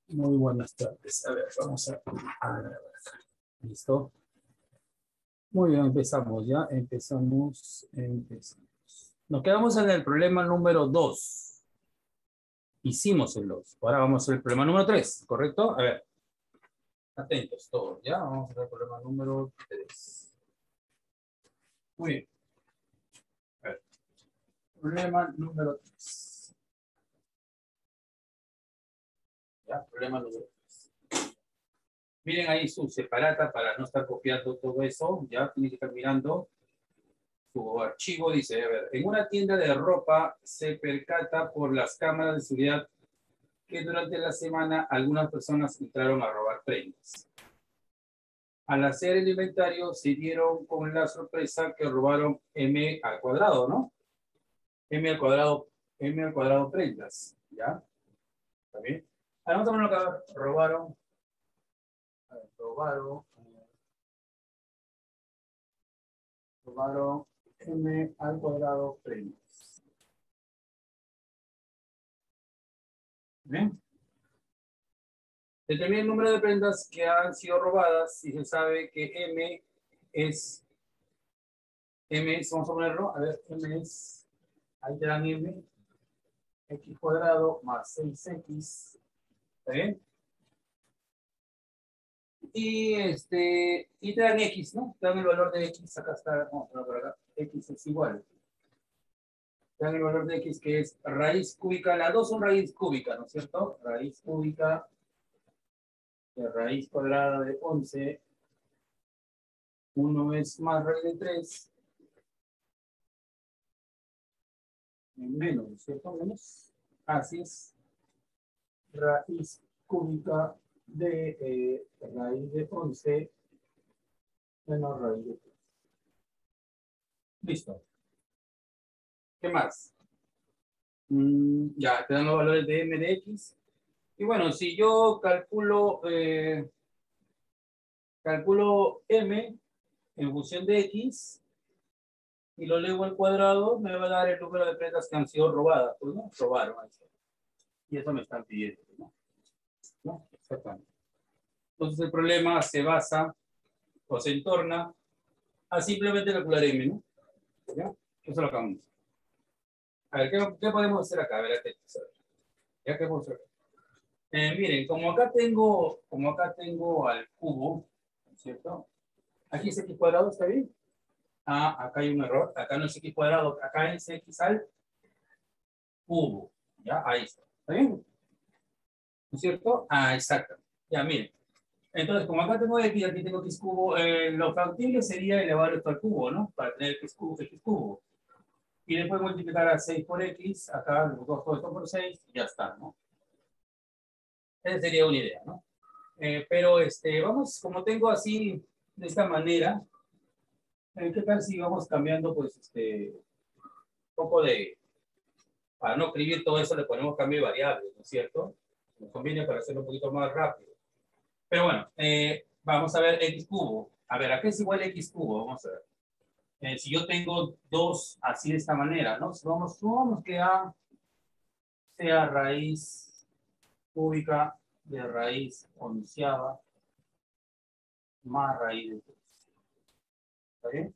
Muy buenas tardes. A ver, vamos a ver acá. ¿Listo? Muy bien, empezamos ya. Empezamos. Nos quedamos en el problema número 2. Hicimos el 2. Ahora vamos a hacer el problema número 3, ¿correcto? A ver. Atentos todos, ¿ya? Vamos a hacer el problema número 3. Muy bien. A ver. Problema número 3. ¿Ya? Problema número 3. Miren ahí su separata para no estar copiando todo eso. Ya tiene que estar mirando su archivo. Dice, a ver, en una tienda de ropa se percata por las cámaras de seguridad que durante la semana algunas personas entraron a robar prendas. Al hacer el inventario se dieron con la sorpresa que robaron M al cuadrado, ¿no? M al cuadrado prendas, ¿ya? ¿Está bien? Ahora vamos a poner acá, robaron M al cuadrado prendas. ¿Bien? Determina el número de prendas que han sido robadas y se sabe que M es, vamos a ponerlo, a ver, M es, ahí te dan M, X cuadrado más 6X, ¿está bien? Y te dan X, ¿no? Te dan el valor de X, acá está, vamos a ponerlo por acá, X es igual. Te dan el valor de X que es raíz cúbica, las dos son raíz cúbica, ¿no es cierto? Raíz cúbica de raíz cuadrada de 11. Uno es más raíz de 3. Menos, ¿cierto? Menos. Así es. Raíz cúbica de raíz de 11 menos raíz de 3. Listo. ¿Qué más? Ya, te dan los valores de M de X. Y bueno, si yo calculo M en función de X y lo elevo al cuadrado, me va a dar el número de prendas que han sido robadas. Pues no, robaron. Y eso me están pidiendo, ¿no? Exactamente. Entonces el problema se basa o se entorna a simplemente calcular M, ¿no? ¿Ya? Eso lo acabamos. A ver, ¿qué podemos hacer acá? A ver, atentos. ¿Ya qué podemos hacer acá? Miren, como acá tengo al cubo, ¿cierto? Aquí es X cuadrado, ¿está bien? Ah, acá hay un error. Acá no es X cuadrado, acá es X al cubo. ¿Ya? Ahí está. ¿Está bien? ¿No es cierto? Ah, exacto. Ya, miren. Entonces, como acá tengo X, aquí tengo X cubo, lo factible sería elevar esto al cubo, ¿no? Para tener X cubo. Y después multiplicar a 6 por X, acá los dos todo esto por 6, y ya está, ¿no? Esa sería una idea, ¿no? Pero vamos, como tengo así, de esta manera, ¿qué tal si vamos cambiando, pues, un poco de, para no escribir todo eso, le ponemos cambio de variables, ¿no es cierto? Nos conviene para hacerlo un poquito más rápido. Pero bueno, vamos a ver X cubo. A ver, ¿a qué es igual X cubo? Vamos a ver. Si yo tengo 2 así de esta manera, ¿no? Supongamos que A sea raíz cúbica de raíz onceava más raíz de 3. ¿Está bien?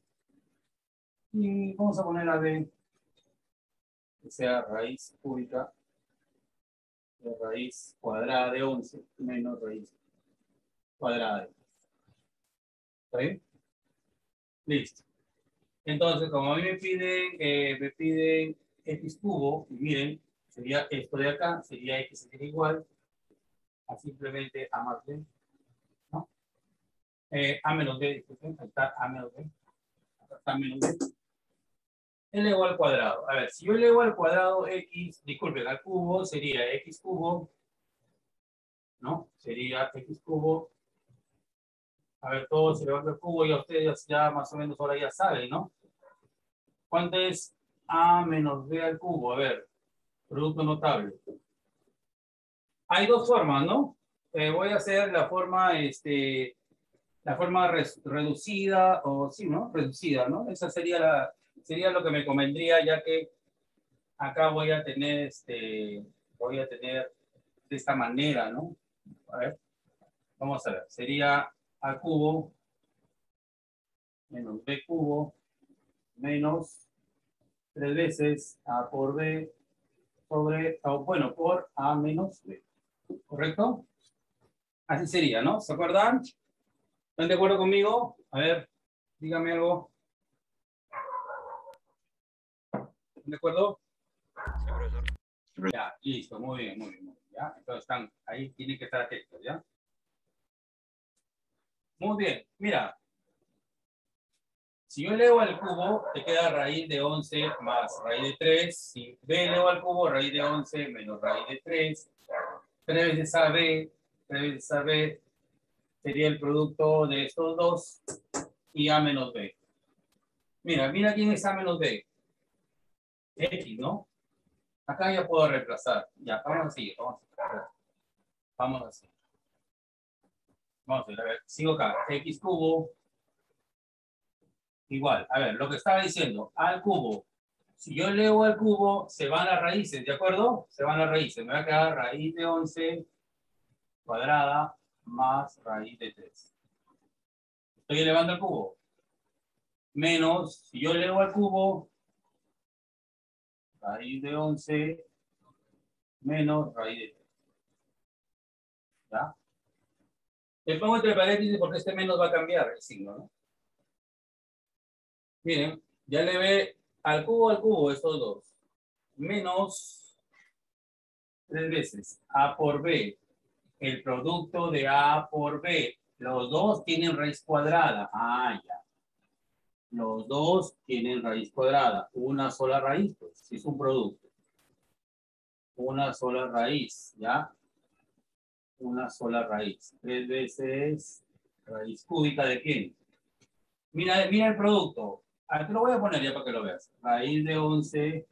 Y vamos a poner a B que sea raíz cúbica de raíz cuadrada de 11 menos raíz cuadrada de 3. ¿Está bien? Listo. Entonces, como a mí me piden X cubo, y miren, sería esto de acá, sería X sería igual a simplemente A más B, ¿no? A menos B, disculpen, ahí está A menos B, acá está menos B. Elevo al cuadrado. A ver, si yo elevo al cuadrado X, disculpen, al cubo, sería X cubo, ¿no? Sería X cubo. A ver, todos se levantan al cubo y a ustedes ya más o menos ahora ya saben, ¿no? ¿Cuánto es A menos B al cubo? A ver, producto notable. Hay dos formas, ¿no? Voy a hacer la forma, reducida, o sí, ¿no? Reducida, ¿no? Esa sería lo que me convendría, ya que acá voy a tener de esta manera, ¿no? A ver, vamos a ver. Sería a cubo menos b cubo menos 3 veces a por b sobre, o bueno, por a menos b. ¿Correcto? Así sería, ¿no? ¿Se acuerdan? ¿Están de acuerdo conmigo? A ver, dígame algo. ¿Están de acuerdo? Sí, profesor. Ya, listo, muy bien, muy bien. Muy bien, ¿ya? Entonces están, ahí tienen que estar atentos, ¿ya? Muy bien, mira. Si yo elevo al cubo, te queda raíz de 11 más raíz de 3. Si b elevo al cubo, raíz de 11 menos raíz de 3. 3 veces ab, 3 veces ab sería el producto de estos dos y a menos b. Mira, mira quién es a menos b. X, ¿no? Acá ya puedo reemplazar. Ya, vamos así, vamos así. Vamos a ver, sigo acá. X cubo igual. A ver, lo que estaba diciendo, al cubo. Si yo elevo al cubo, se van las raíces, ¿de acuerdo? Se van las raíces. Me va a quedar raíz de 11 cuadrada más raíz de 3. Estoy elevando al cubo. Menos, si yo elevo al cubo, raíz de 11 menos raíz de 3. ¿Ya? Le pongo entre paréntesis porque este menos va a cambiar el signo, ¿no? Miren, ya elevé al cubo, estos dos. Menos 3 veces a por b. El producto de a por b. Los dos tienen raíz cuadrada. Ah, ya. Los dos tienen raíz cuadrada. Una sola raíz, pues, es un producto. Una sola raíz, ¿ya? Una sola raíz. 3 veces raíz cúbica de quién. Mira, mira el producto. Aquí lo voy a poner ya para que lo veas. Raíz de 11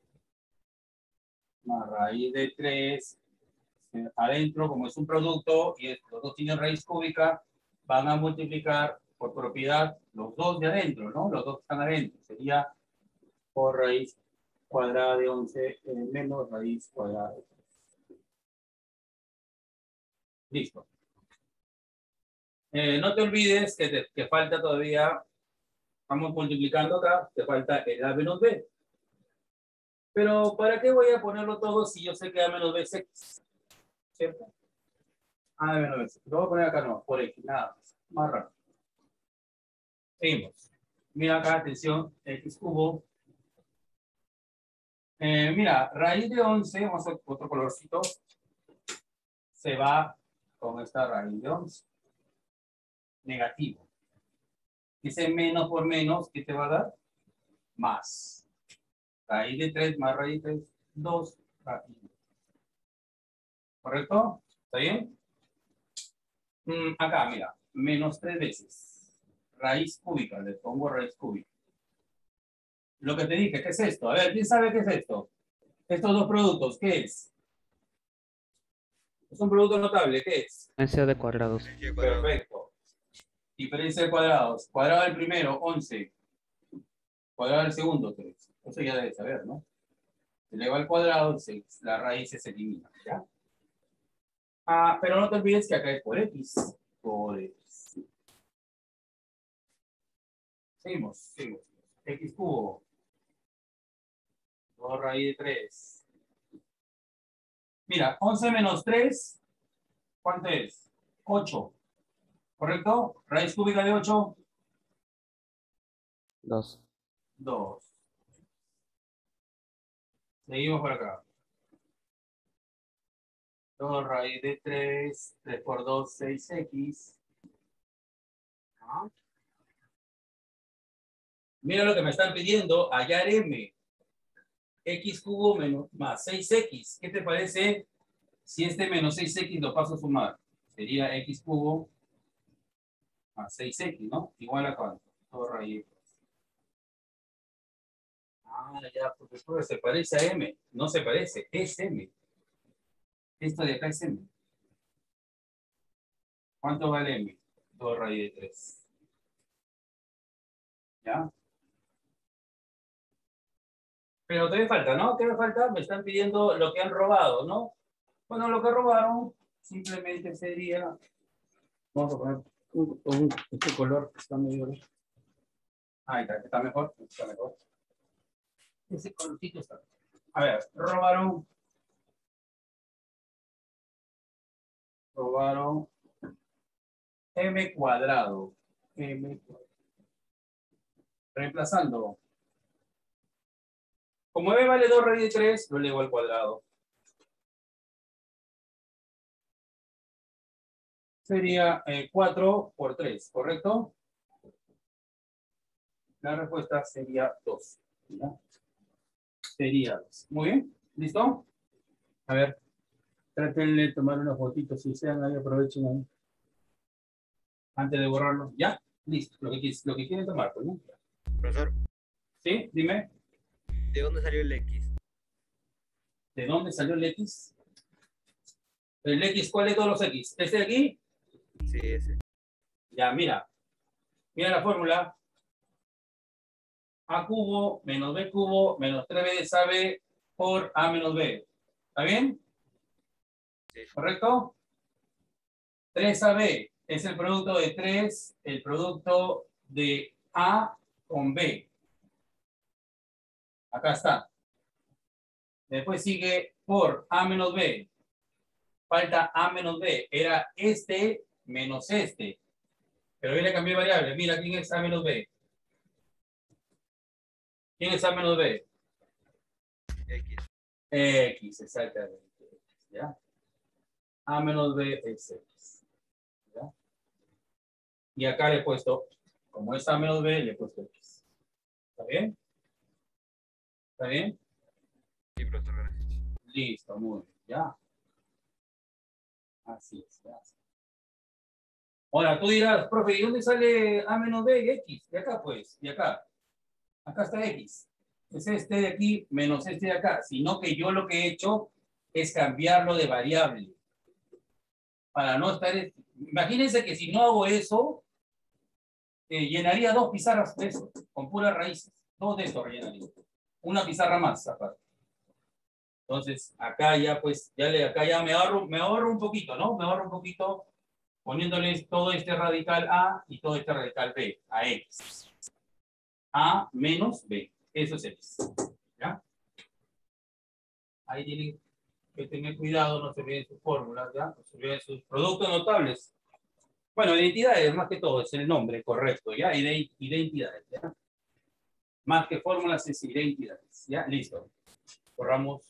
más raíz de 3. Adentro, como es un producto y los dos tienen raíz cúbica, van a multiplicar por propiedad los dos de adentro, ¿no? Los dos están adentro. Sería por raíz cuadrada de 11 menos raíz cuadrada de 3. Listo. No te olvides que falta todavía, vamos multiplicando acá, te falta el A menos B. Pero ¿para qué voy a ponerlo todo si yo sé que A menos B es X? ¿Cierto? A menos B es X. Lo voy a poner acá no, por X, nada más. Más rápido. Seguimos. Mira acá, atención, X cubo. Mira, raíz de 11, vamos a otro colorcito, se va con esta raíz de 11. Negativo. Ese menos por menos, ¿qué te va a dar? Más. Raíz de 3 más raíz de 3, 2 raíz. ¿Correcto? ¿Está bien? Acá, mira, menos 3 veces. Raíz cúbica, le pongo raíz cúbica. Lo que te dije, ¿qué es esto? A ver, ¿quién sabe qué es esto? Estos dos productos, ¿qué es? Es un producto notable, ¿qué es? Diferencia de cuadrados. Perfecto. Diferencia de cuadrados. Cuadrado del primero, 11. Cuadrado del segundo, 3. Eso ya debes saber, ¿no? Se eleva al cuadrado, la raíz se elimina, ¿ya? Pero no te olvides que acá es por X. Por X. Seguimos, seguimos. X cubo. 2 raíz de 3. Mira, 11 menos 3, ¿cuánto es? 8. ¿Correcto? Raíz cúbica de 8. 2. 2. Seguimos por acá. 2 raíz de 3. 3 por 2, 6x. Mira lo que me están pidiendo. Hallar m. X cubo menos más 6x. ¿Qué te parece si este menos 6x lo paso a sumar? Sería x cubo más 6x, ¿no? Igual a cuánto. 2 raíz. Ya, profesor, se parece a m. No se parece, es m. Esto de acá es m. ¿Cuánto vale m? 2 raíz de 3. ¿Ya? Pero ¿qué me falta, no? ¿Qué me falta? Me están pidiendo lo que han robado, ¿no? Bueno, lo que robaron simplemente sería, vamos a poner este color que está medio, ahí está mejor, está mejor. Ese colorcito está. A ver, robaron m cuadrado. Reemplazando. Como m vale 2 raíz de 3, lo elevo al cuadrado. Sería 4 por 3, ¿correcto? La respuesta sería 2. ¿Ya? Sería 2. Muy bien, ¿listo? A ver, traten de tomar unas fotitos, si sean ahí, aprovechen ahí. Antes de borrarlo. ¿Ya? Listo. Lo que quieren tomar, pues, ¿no? Profesor, ¿Sí? Dime. ¿de dónde salió el X? ¿De dónde salió el X? ¿El X cuál de todos los X? ¿Este de aquí? Sí, ese. Ya, mira. Mira la fórmula. A cubo menos B cubo menos 3B de AB por A menos B. ¿Está bien? Sí. ¿Correcto? 3AB es el producto de 3, el producto de A con B. Acá está. Después sigue por A menos B. Falta A menos B. Era este menos este. Pero yo le cambié variable. Mira, ¿quién es A menos B? ¿Quién es A menos B? X. X, exactamente. ¿Ya? A menos B es X. ¿Ya? Y acá le he puesto, como es A menos B, le he puesto X. ¿Está bien? ¿Está bien? Sí, profesor, gracias. Listo, muy bien. ¿Ya? Así es. Ya. Ahora, tú dirás, profe, ¿y dónde sale A menos B y X? De acá, pues, y acá. Acá está X. Es este de aquí menos este de acá. Sino que yo lo que he hecho es cambiarlo de variable. Para no estar... Imagínense que si no hago eso, llenaría 2 pizarras de eso, con puras raíces. 2 de estos rellenaría. Una pizarra más, aparte. Entonces, acá ya, pues, acá ya me ahorro un poquito, ¿no? Me ahorro un poquito poniéndoles todo este radical A y todo este radical B, a X. A menos B. Eso es X. ¿Ya? Ahí tienen que tener cuidado, no se olviden sus fórmulas, ¿ya? No se olviden sus productos notables. Bueno, identidades, más que todo, es el nombre correcto, ¿ya? Identidades, ¿ya? Más que fórmulas es identidades, ¿ya? Listo. Corramos.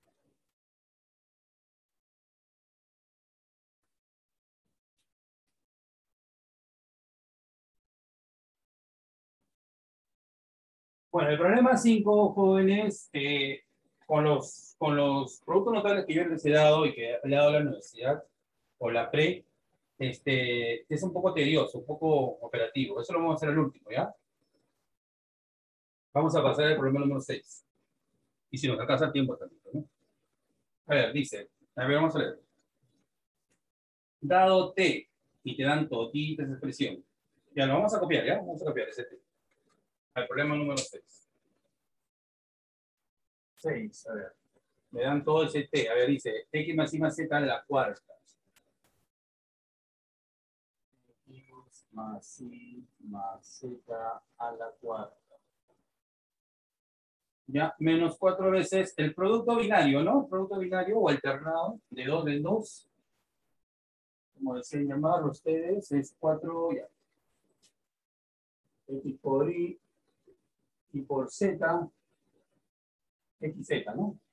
Bueno, el problema 5, jóvenes, con los productos notables que yo les he dado y que le he dado a la universidad, o la pre, es un poco tedioso, un poco operativo. Eso lo vamos a hacer al último, ¿ya? Vamos a pasar al problema número 6. Y si nos alcanza el tiempo también, ¿no? A ver, dice, a ver, vamos a leer. Dado T, y te dan todita esa expresión. Ya, lo vamos a copiar, ¿ya? Vamos a copiar ese T. Al problema número 6. 6, a ver. Me dan todo ese T. A ver, dice, X más Y más Z a la cuarta. X más Y más Z a la cuarta. Ya, menos 4 veces el producto binario, ¿no? El producto binario o alternado de 2 en 2. Como decían llamarlo ustedes, es 4, ya. X por Y por Z, XZ, ¿no?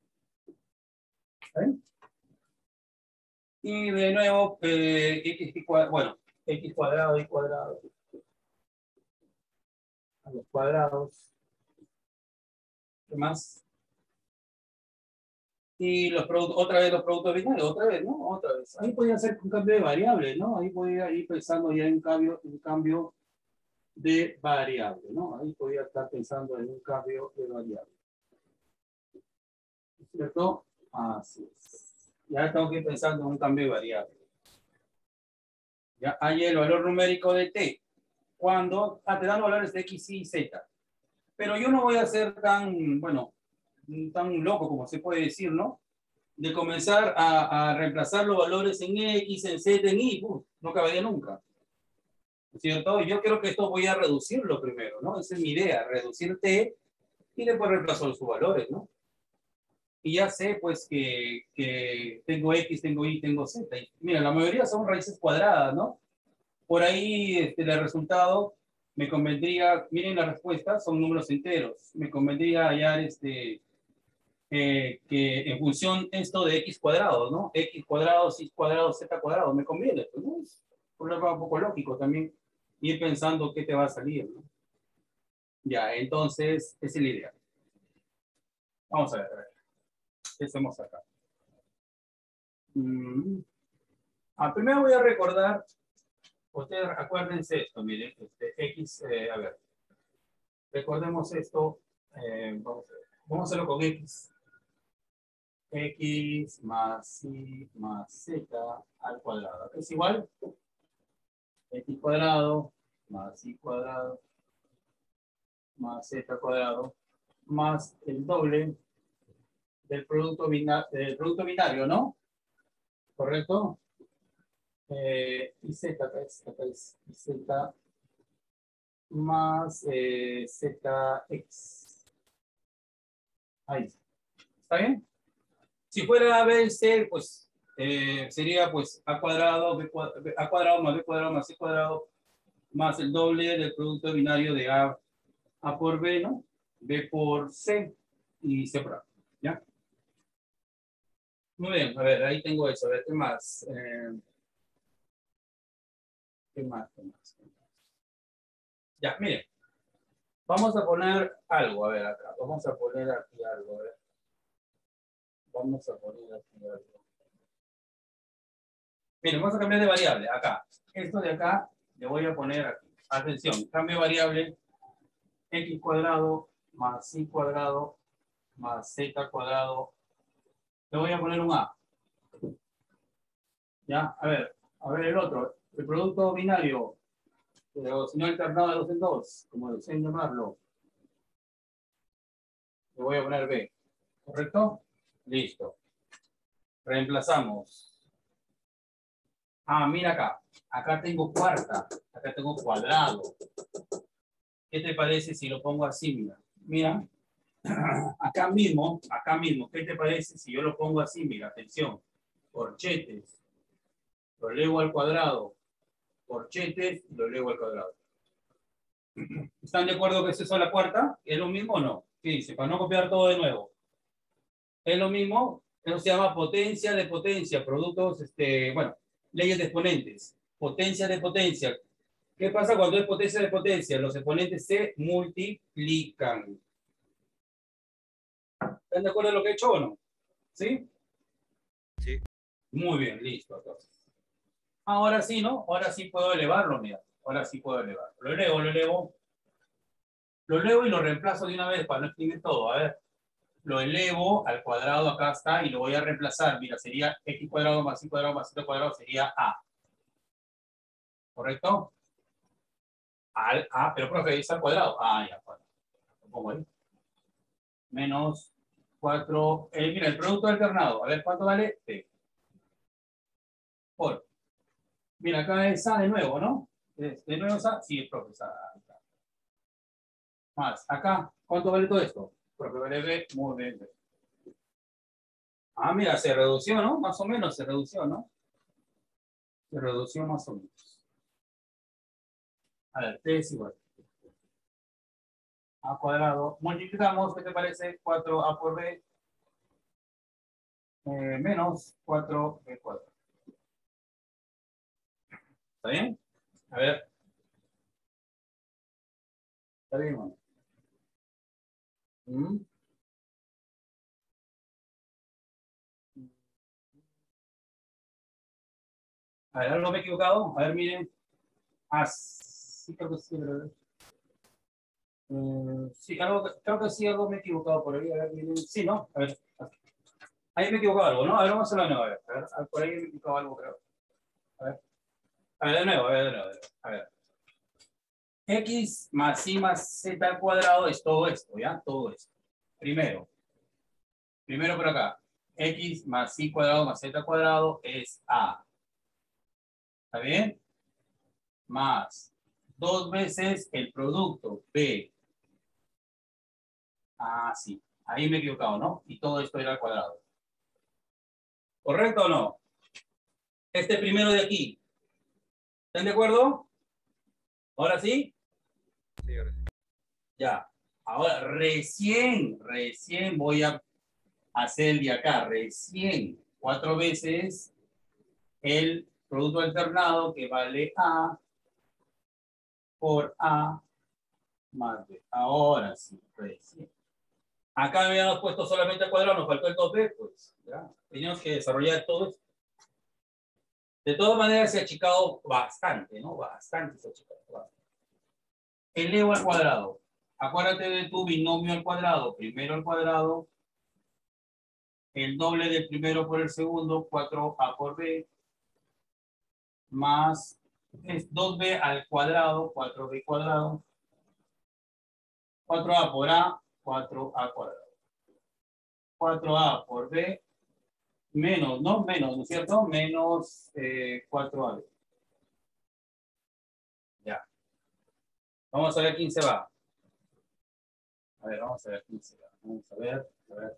¿Ven? Y de nuevo, X cuadrado, bueno, X cuadrado, Y cuadrado. A los cuadrados. ¿Qué más? Y los productos, otra vez los productos binarios, otra vez, ¿no? Otra vez. Ahí podía hacer un cambio de variable, ¿no? Ahí podía ir pensando ya en cambio de variable, ¿no? Ahí podía estar pensando en un cambio de variable. ¿Cierto? Así es. Ya tengo que ir pensando en un cambio de variable. Ya hay el valor numérico de t. Cuando te dan valores de x, y z. Pero yo no voy a ser tan, bueno, tan loco como se puede decir, ¿no? de comenzar a reemplazar los valores en X, en Z, en Y, no acabaría nunca. ¿Cierto? Yo creo que esto voy a reducirlo primero, ¿no? Esa es mi idea, reducir T y después reemplazar sus valores, ¿no? Y ya sé, pues, que tengo X, tengo Y, tengo Z. Y, mira, la mayoría son raíces cuadradas, ¿no? Por ahí, el resultado me convendría, miren la respuesta, son números enteros. Me convendría hallar, que en función esto de X cuadrado, ¿no? X cuadrado, Y cuadrado, Z cuadrado, me conviene, pues, ¿no? Es un problema un poco lógico también, ir pensando qué te va a salir, ¿no? Ya, entonces, esa es la idea. Vamos a ver. ¿Qué hacemos acá? Primero voy a recordar, ustedes acuérdense esto, miren, X, a ver, recordemos esto, vamos a hacerlo con X. X más Y más Z al cuadrado, es igual X cuadrado más Y cuadrado más Z cuadrado más el doble del producto binario, ¿no? ¿Correcto? Y Z, acá es y Z más ZX. Ahí. ¿Está bien? Si fuera A, B y C, pues sería pues A cuadrado, A cuadrado más B cuadrado más C cuadrado más el doble del producto binario de A por B, ¿no? B por C y C por A. ¿Ya? Muy bien, a ver, ahí tengo eso. A ver, ¿qué más? ¿Qué más? ¿Qué más? Ya, miren. Vamos a poner algo, a ver, acá. Vamos a poner aquí algo, a ver. Vamos a poner aquí algo. Miren, vamos a cambiar de variable, acá. Esto de acá le voy a poner aquí. Atención, cambio de variable X cuadrado más Y cuadrado más Z cuadrado. Le voy a poner un A. ¿Ya? A ver el otro. El producto binario, o si no alternado de 2 en 2, como deseen llamarlo. Le voy a poner B. ¿Correcto? Listo. Reemplazamos. Mira acá. Acá tengo cuarta. Acá tengo cuadrado. ¿Qué te parece si lo pongo así? Mira. Mira. Acá mismo, ¿qué te parece si yo lo pongo así? Mira, atención. Corchetes. Lo elevo al cuadrado. Corchetes, lo elevo al cuadrado. ¿Están de acuerdo que es eso la cuarta? ¿Es lo mismo o no? ¿Qué dice? Para no copiar todo de nuevo. ¿Es lo mismo? Eso se llama potencia de potencia. Productos, bueno, leyes de exponentes. Potencia de potencia. ¿Qué pasa cuando es potencia de potencia? Los exponentes se multiplican. ¿Están de acuerdo en lo que he hecho o no? ¿Sí? Sí. Muy bien, listo. Entonces. Ahora sí, ¿no? Ahora sí puedo elevarlo, mira. Ahora sí puedo elevarlo. Lo elevo, lo elevo. Lo elevo y lo reemplazo de una vez para no escribir todo. A ver. Lo elevo al cuadrado, acá está, y lo voy a reemplazar. Mira, sería X cuadrado más Y cuadrado más Z cuadrado, sería A. ¿Correcto? Pero profe, dice al cuadrado. Ya, bueno. Lo pongo ahí. Menos 4. Mira, el producto alternado. A ver, ¿cuánto vale? T. Por. Mira, acá es A de nuevo, ¿no? ¿De nuevo es A? Sí, profe, es A. Más. Acá, ¿cuánto vale todo esto? Profe, vale B. Muy bien. Mira, se redució, ¿no? Más o menos se redució, ¿no? Se redució más o menos. A ver, T es igual. A cuadrado. Multiplicamos, ¿qué te parece? 4A por B menos 4B cuadrado. ¿Está bien? A ver. ¿Está bien o no? A ver, ¿algo me he equivocado? A ver, miren. Sí, creo que sí, ¿verdad? Sí, creo que sí, algo me he equivocado por ahí. A ver, miren. Sí, ¿no? A ver. Ahí me he equivocado algo, ¿no? A ver, vamos a hacerlo de nuevo. A ver, por ahí me he equivocado algo, creo. A ver. A ver, de nuevo, a ver, de nuevo. A ver. X más Y más Z al cuadrado es todo esto, ¿ya? Todo esto. Primero por acá. X más Y cuadrado más Z cuadrado es A. ¿Está bien? Más 2 veces el producto B. Ah, sí. Ahí me he equivocado, ¿no? Y todo esto era al cuadrado. ¿Correcto o no? Este primero de aquí. ¿Están de acuerdo? ¿Ahora sí? Sí, ahora sí. Ya. Ahora, recién voy a hacer el de acá. Recién 4 veces el producto alternado que vale A por A más B. Ahora sí, recién. Acá me habíamos puesto solamente al cuadrado, nos faltó el 2B, pues ya. Teníamos que desarrollar todo esto. De todas maneras se ha achicado bastante, ¿no? Bastante se ha achicado. Bastante. Elevo al cuadrado. Acuérdate de tu binomio al cuadrado. Primero al cuadrado. El doble del primero por el segundo. 4A por B. Más es 2B al cuadrado. 4B cuadrado. 4A por A. 4A cuadrado. 4A por B. Menos, ¿no? Menos, ¿no es cierto? Menos 4AB. Ya. Vamos a ver quién se va. A ver, vamos a ver quién se va. Vamos a ver. A ver.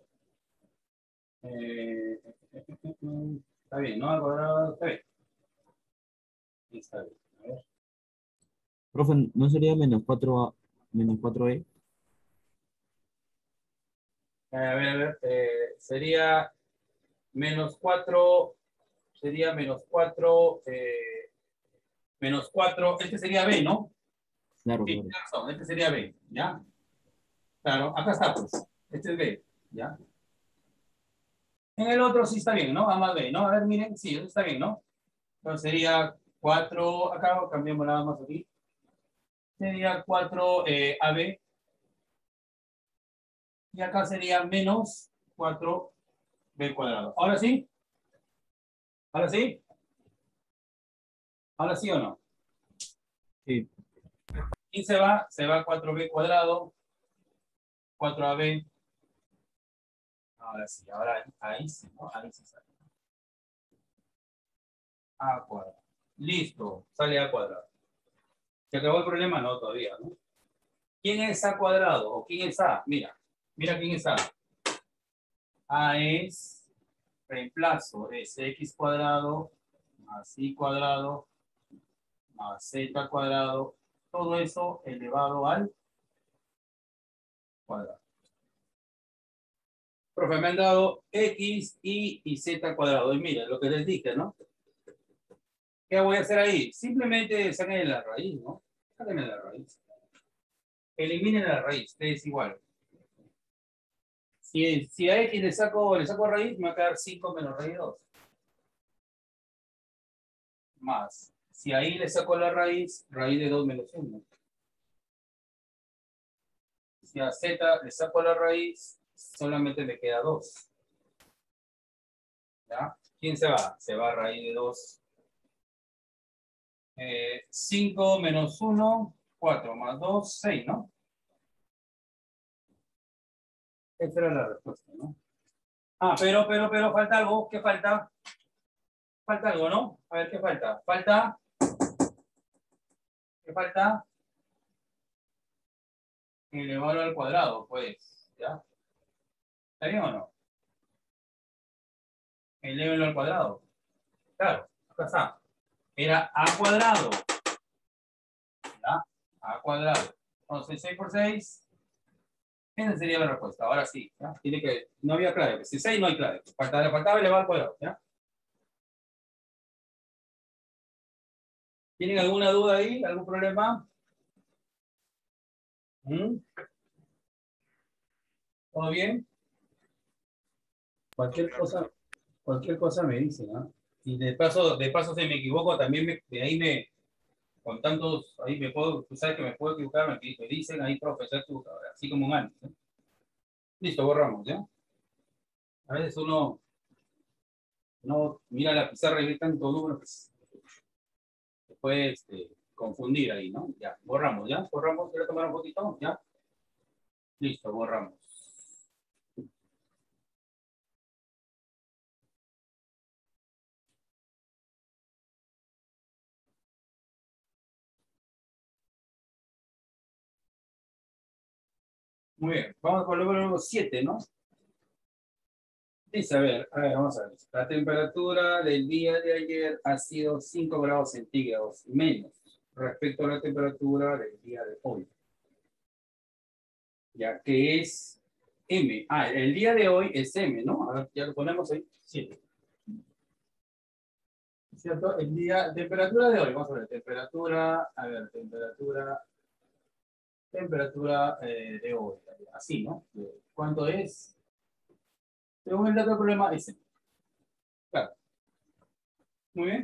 Está bien, ¿no? Al cuadrado. Está bien. Está bien. A ver. Profe, ¿no sería menos 4A, menos 4E? A ver, a ver. Sería menos 4. Sería menos 4. Menos 4. Este sería B, ¿no? Claro, Sí, claro. tienes razón. Este sería B. ¿Ya? Claro, acá está, pues. Este es B. ¿Ya? En el otro sí está bien, ¿no? A más B, ¿no? A ver, miren, sí, eso está bien, ¿no? Entonces sería 4, acá cambiamos nada más aquí. Sería 4 AB. Y acá sería menos 4B cuadrado. ¿Ahora sí? ¿Ahora sí? ¿Ahora sí o no? Sí. Y se va 4B cuadrado, 4AB. Ahora sí, ahora ahí sí, ¿no? Ahí sí sale. A cuadrado. Listo, sale A cuadrado. ¿Se acabó el problema? No, todavía, ¿no? ¿Quién es A cuadrado? ¿O quién es A? Mira, mira quién es A. A es reemplazo, es X cuadrado más Y cuadrado más Z cuadrado. Todo eso elevado al cuadrado. Profe, me han dado X, Y Z cuadrado. Y mira, lo que les dije, ¿no? ¿Qué voy a hacer ahí? Simplemente saquen la raíz, ¿no? Saquen la raíz. Eliminen la raíz, es igual. Si a X le saco raíz, me va a quedar 5 menos raíz 2. Más. Si ahí le saco la raíz de 2 menos 1. Si a Z le saco la raíz, solamente me queda 2. ¿Ya? ¿Quién se va? Se va a raíz de 2. 5 menos 1, 4 más 2, 6, ¿no? Esa era la respuesta, ¿no? Ah, pero, falta algo. ¿Qué falta? Falta algo, ¿no? A ver, ¿qué falta? ¿Qué falta? Elevarlo al cuadrado, pues. ¿Ya? ¿Está bien o no? Elévenlo al cuadrado. Claro, acá está. Era A cuadrado. ¿Ya? A cuadrado. Entonces, 6 por 6. Esa sería la respuesta. Ahora sí. ¿Ya? Tiene que, no había clave. Si 6 no hay clave. Faltaba elevar al cuadrado. ¿Ya? ¿Tienen alguna duda ahí? ¿Algún problema? ¿Mm? ¿Todo bien? Cualquier cosa me dicen, ¿no? Y de paso, si me equivoco, también de ahí con tantos, ahí me puedo, tú sabes que me puedo equivocar, me dicen ahí, profesor, así como un antes, ¿no? Listo, borramos, ¿ya? A veces uno no mira la pizarra y ve tanto número que se puede confundir ahí, ¿no? Ya, borramos, ¿ya? Borramos, quiero tomar un poquito, ¿ya? Listo, borramos. Muy bien, vamos con el número 7, ¿no? Dice, a ver, vamos a ver. La temperatura del día de ayer ha sido 5 grados centígrados menos respecto a la temperatura del día de hoy. Ya que es M. Ah, el día de hoy es M, ¿no? A ver, ya lo ponemos ahí, 7. ¿Cierto? El día, temperatura de hoy, vamos a ver, temperatura de hoy, así, ¿no? ¿Cuánto es? Según el dato del problema, es M. Claro. Muy bien.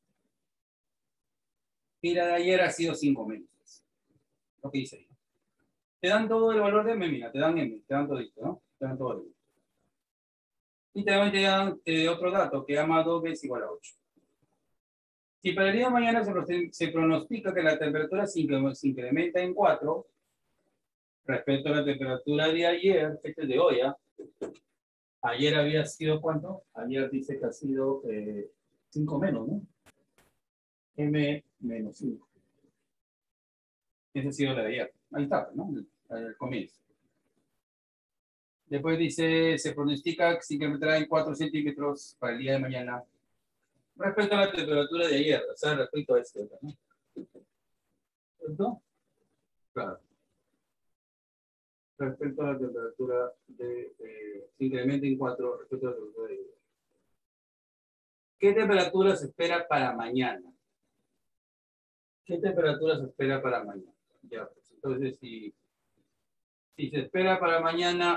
Y la de ayer ha sido 5 menos. Lo que dice ahí. Te dan todo el valor de M, mira, te dan M, te dan todo esto, ¿no? Te dan todo el M. Y también te dan otro dato, que ama 2 veces igual a 8. Si para el día de mañana se pronostica que la temperatura se incrementa en 4 respecto a la temperatura de ayer, este es de hoy, ¿ah? Ayer había sido ¿cuánto? Ayer dice que ha sido 5 menos, ¿no? M menos 5. Esa ha sido la de ayer. Ahí está, ¿no? Al comienzo. Después dice, se pronostica que se incrementará en 4 centímetros para el día de mañana respecto a la temperatura de ayer, o sea, respecto a esto, ¿no? ¿Cierto? Claro. Respecto a la temperatura se incrementa en 4 respecto a la temperatura de ayer. ¿Qué temperatura se espera para mañana? ¿Qué temperatura se espera para mañana? Ya, pues, entonces, si se espera para mañana,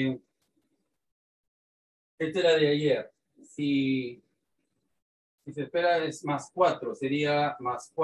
esta era de ayer. Si se espera es más 4, sería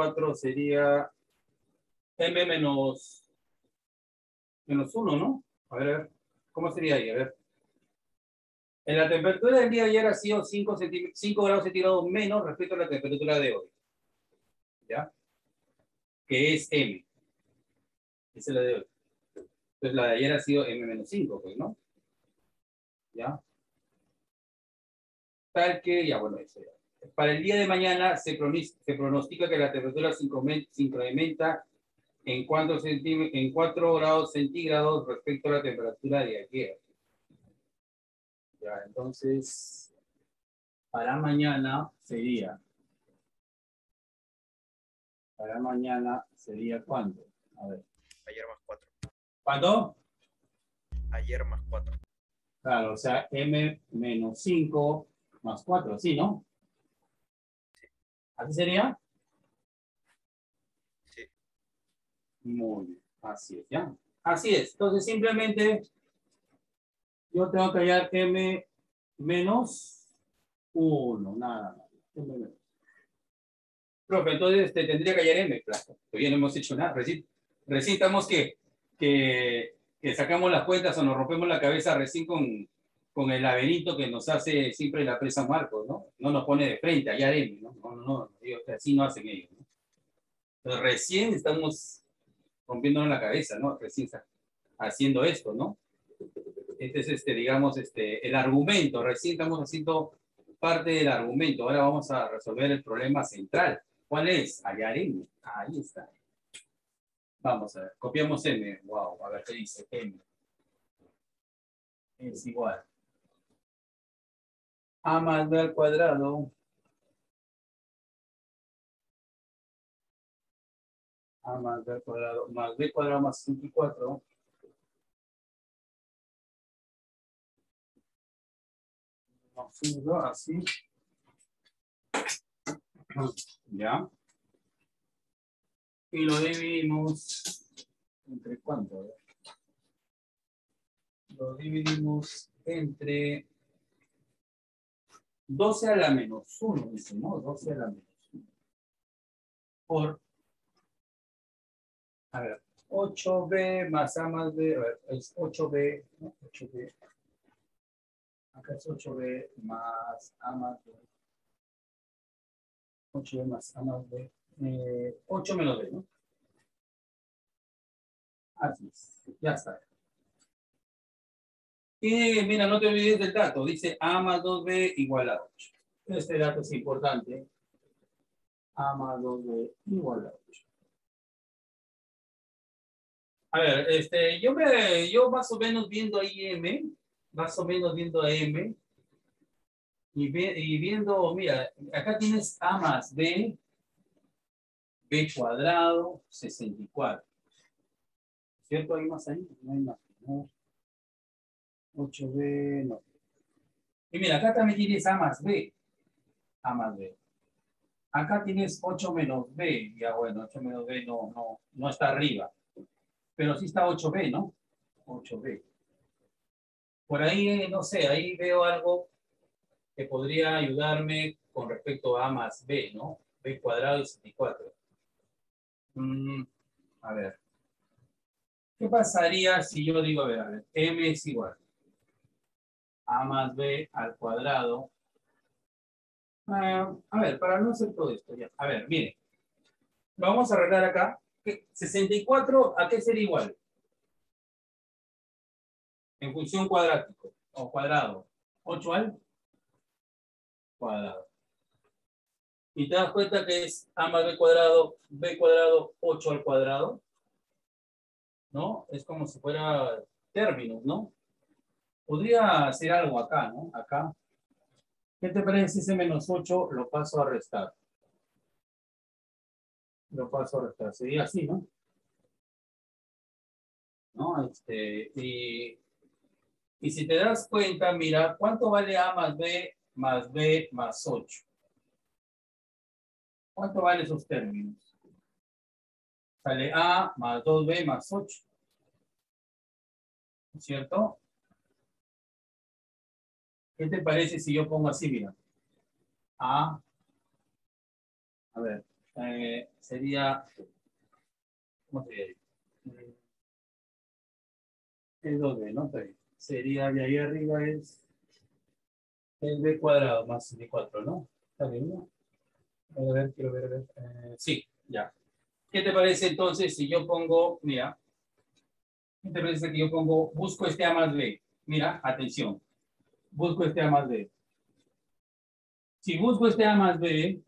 M menos 1, ¿no? A ver, ¿cómo sería ahí? A ver. En la temperatura del día de ayer ha sido 5 grados centígrados menos respecto a la temperatura de hoy. ¿Ya? Que es M. Esa es la de hoy. Entonces la de ayer ha sido M menos 5, pues, ¿no? ¿Ya? Tal que, ya bueno, eso ya. Para el día de mañana se pronostica que la temperatura se incrementa en 4 grados centígrados respecto a la temperatura de ayer. Ya, entonces, para mañana sería ¿cuánto? A ver. Ayer más 4. ¿Cuánto? Ayer más 4. Claro, o sea, M menos 5 más 4, ¿sí, no? ¿Así sería? Sí. Muy bien, así es, ¿ya? Así es, entonces simplemente yo tengo que hallar M menos 1, nada más. Profe, entonces te tendría que hallar M, claro. Todavía no hemos hecho nada. Recién estamos que sacamos las cuentas o nos rompemos la cabeza recién con el laberinto que nos hace siempre la presa Marcos, ¿no? No nos pone de frente, hallar M, ¿no? No, digo, así no hacen ellos, ¿no? Entonces, recién estamos rompiéndonos la cabeza, ¿no? Recién haciendo esto, ¿no? Este es, digamos, el argumento. Recién estamos haciendo parte del argumento. Ahora vamos a resolver el problema central. ¿Cuál es? Hallar M. Ahí está. Vamos a ver. Copiamos M. Wow. A ver qué dice. M es igual a más b al cuadrado. A más b al cuadrado. Más b cuadrado más 54. Así. Ya. Y lo dividimos entre ¿cuánto? A ver. Lo dividimos entre 12 a la menos 1, dice, ¿no? 12 a la menos 1. Por, a ver, 8b más a más b, a ver, es 8b, ¿no? 8b. Acá es 8b más a más b. 8b más a más b. 8 menos b, ¿no? Así es, ya está. Y mira, no te olvides del dato, dice a más 2b igual a 8. Este dato es importante. A más 2b igual a 8. A ver, yo más o menos viendo ahí M, más o menos viendo a M, y viendo, mira, acá tienes A más B, B cuadrado, 64. ¿Cierto? ¿Hay más ahí? No hay más. No. 8B, no. Y mira, acá también tienes A más B. A más B. Acá tienes 8 menos B. Ya bueno, 8 menos B no está arriba. Pero sí está 8B, ¿no? 8B. Por ahí, no sé, ahí veo algo que podría ayudarme con respecto a más B, ¿no? B cuadrado y 64. A ver. ¿Qué pasaría si yo digo, a ver, M es igual a más B al cuadrado? A ver, para no hacer todo esto ya. A ver, mire. Vamos a arreglar acá. 64, ¿a qué sería igual? En función cuadrático o cuadrado. 8 al cuadrado. Y te das cuenta que es A más B cuadrado, 8 al cuadrado. ¿No? Es como si fuera términos, ¿no? Podría hacer algo acá, ¿no? Acá. ¿Qué te parece si ese menos 8 lo paso a restar? Lo paso a restar. Sería así, ¿no? ¿No? Y si te das cuenta, mira, ¿cuánto vale A más B más 8? ¿Cuánto vale esos términos? Sale A más 2B más 8. ¿Cierto? ¿Qué te parece si yo pongo así, mira? A ver, sería, ¿cómo sería? Es 2B, ¿no? Sería de ahí arriba es el B cuadrado más 64, ¿no? ¿Está bien, no? A ver, quiero ver, a ver. Sí, ya. ¿Qué te parece entonces si yo pongo, mira, ¿qué te parece que yo pongo, busco este A más B? Mira, atención, busco este A más B. Si busco este A más B,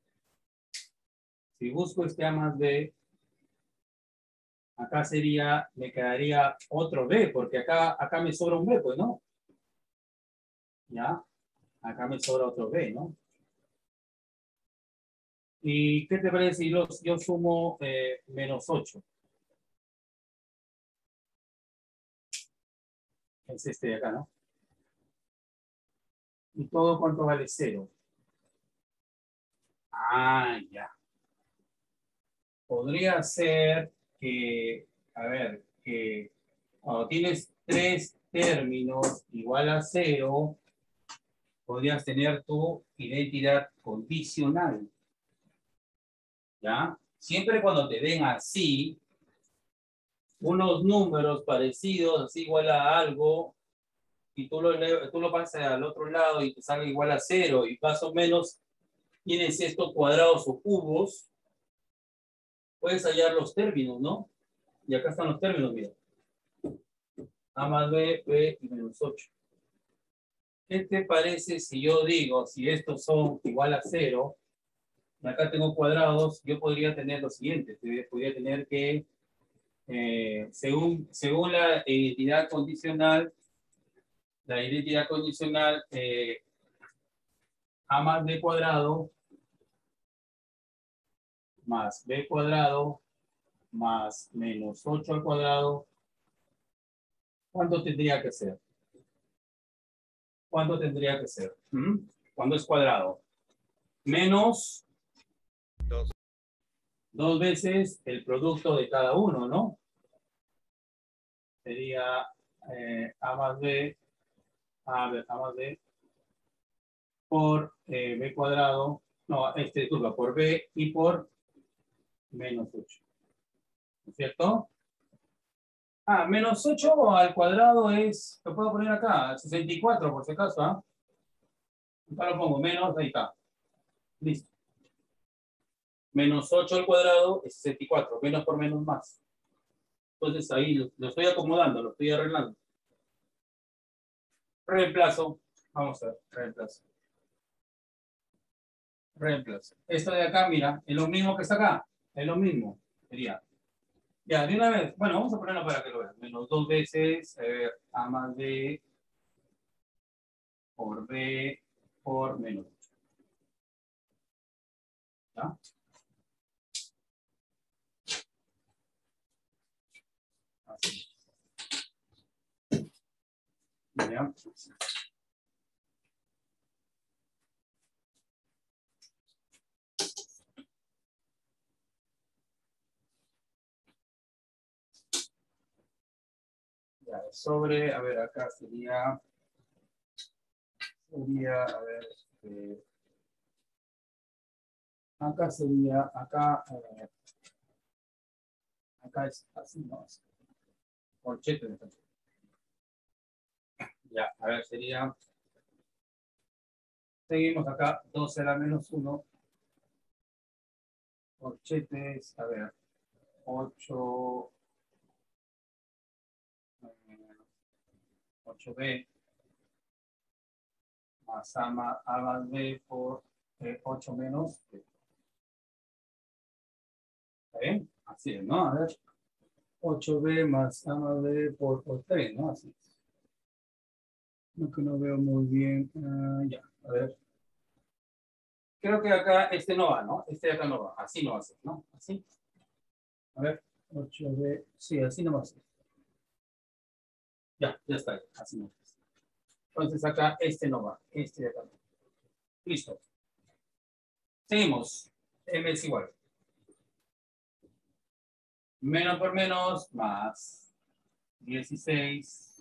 acá sería, me quedaría otro B, porque acá me sobra un B, pues, ¿no? Ya, acá me sobra otro B, ¿no? ¿Y qué te parece si yo sumo menos 8? Es este de acá, ¿no? ¿Y todo cuánto vale 0? Ah, ya. Podría ser que, a ver, que cuando tienes 3 términos igual a 0, podrías tener tu identidad condicional. ¿Ya? Siempre cuando te den así, unos números parecidos, así igual a algo, y tú lo pasas al otro lado y te sale igual a 0, y más o menos tienes estos cuadrados o cubos, puedes hallar los términos, ¿no? Y acá están los términos, mira. A más B, B y menos 8. ¿Qué te parece si yo digo, si estos son igual a 0, y acá tengo cuadrados, yo podría tener lo siguiente, podría tener que, según la identidad condicional, A más B cuadrado más B cuadrado más menos 8 al cuadrado, ¿cuánto tendría que ser? ¿Cuánto tendría que ser? ¿Cuándo es cuadrado? Menos 2 veces el producto de cada uno, ¿no? Sería A más B, A más B por B cuadrado, no, disculpa, por B y por menos 8. ¿No es cierto? Menos 8 al cuadrado es, lo puedo poner acá, 64 por si acaso, ¿ah? Acá lo pongo, menos, ahí está. Listo. Menos 8 al cuadrado es 64, menos por menos más. Entonces ahí lo estoy acomodando, lo estoy arreglando. Reemplazo. Vamos a ver, reemplazo. Reemplazo. Esto de acá, mira, es lo mismo que está acá. Es lo mismo. Sería Ya, de una vez. Bueno, vamos a ponerlo para que lo vean. Menos dos veces, A más B por B por menos 8. ¿Ya? Así. ¿Ya? Ya, sobre, a ver, acá sería, a ver, acá sería, acá es así, ¿no? Corchete de tanto. Ya, a ver, sería, seguimos acá, 2 a la menos 1, corchetes, a ver, 8, 8B, más A más B por 8 menos B. ¿Está bien? Así es, ¿no? A ver, 8B más A más B por 3, ¿no? Así es. Lo que no veo muy bien. Ya, a ver. Creo que acá este no va, ¿no? Este de acá no va. Así no va a ser, ¿no? Así. A ver, 8B. Sí, así no va a ser. Ya está. Así no va a ser. Entonces acá este no va. Este de acá no. Listo. Seguimos. M es igual. Menos por menos, más 16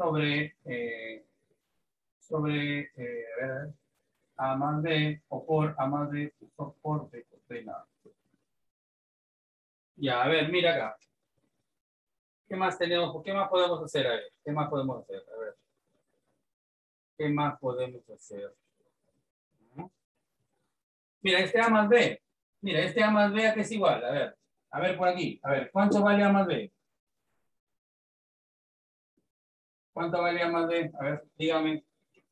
a ver, A más B, o por A más B, o por B, nada. Ya, a ver, mira acá. ¿Qué más tenemos? ¿Qué más podemos hacer? A ver, ¿qué más podemos hacer? A ver, ¿qué más podemos hacer? Mira, este A más B. Mira, este A más B, ¿a qué es igual? A ver por aquí. A ver, ¿cuánto vale A más B? ¿Cuánto vale A más B? A ver, dígame.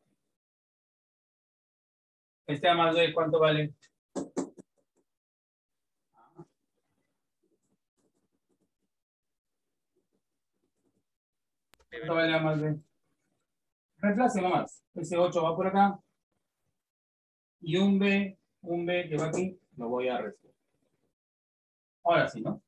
Este A más B, ¿cuánto vale? ¿Cuánto vale A más B? Reemplace nomás. Ese 8 va por acá. Y un B que va aquí, lo voy a restar. Ahora sí, ¿no?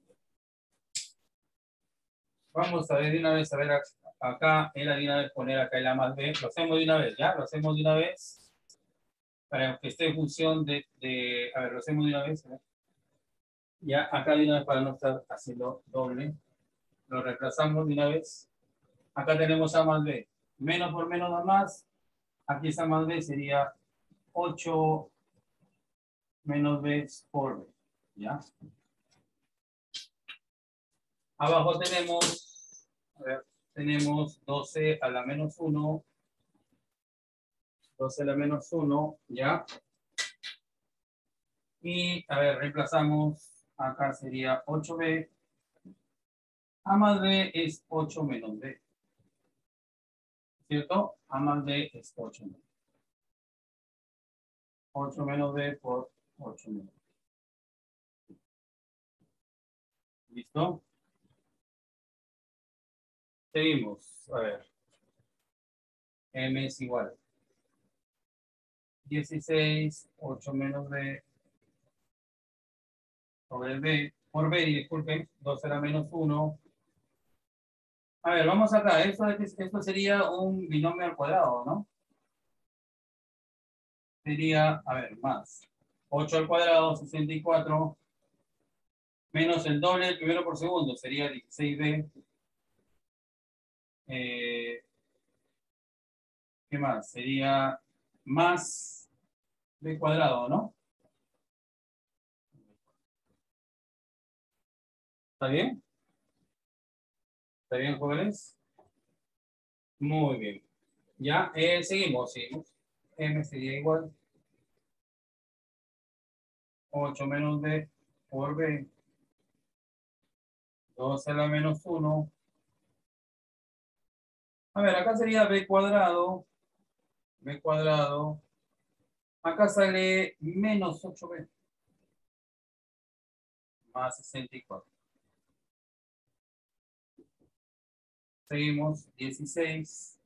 Vamos a ver de una vez, a ver acá, era de una vez poner acá el A más B. Lo hacemos de una vez, ¿ya? Lo hacemos de una vez. Para que esté en función a ver, lo hacemos de una vez. Ya, acá de una vez para no estar haciendo doble. Lo reemplazamos de una vez. Acá tenemos A más B. Menos por menos da más. Aquí es A más B, sería 8 menos B por B. ¿Ya? Abajo tenemos, a ver, tenemos 12 a la menos 1. 12 a la menos 1, ¿ya? Y, a ver, reemplazamos. Acá sería 8B. A más B es 8 menos B. ¿Cierto? A más B es 8 menos. 8 menos B por 8 menos. ¿Listo? Seguimos. A ver. M es igual. 16, 8 menos B sobre B. Por B, disculpen. 2 a la menos 1. A ver, vamos acá. Esto sería un binomio al cuadrado, ¿no? Sería, a ver, más. 8 al cuadrado, 64. Menos el doble del primero por segundo. Sería 16B. ¿Qué más? Sería más B cuadrado, ¿no? ¿Está bien? ¿Está bien, jóvenes? Muy bien. Ya, seguimos. M sería igual 8 menos B por B. 2 a la menos 1. A ver, acá sería B cuadrado. B cuadrado. Acá sale menos 8B. Más 64. Seguimos, 16.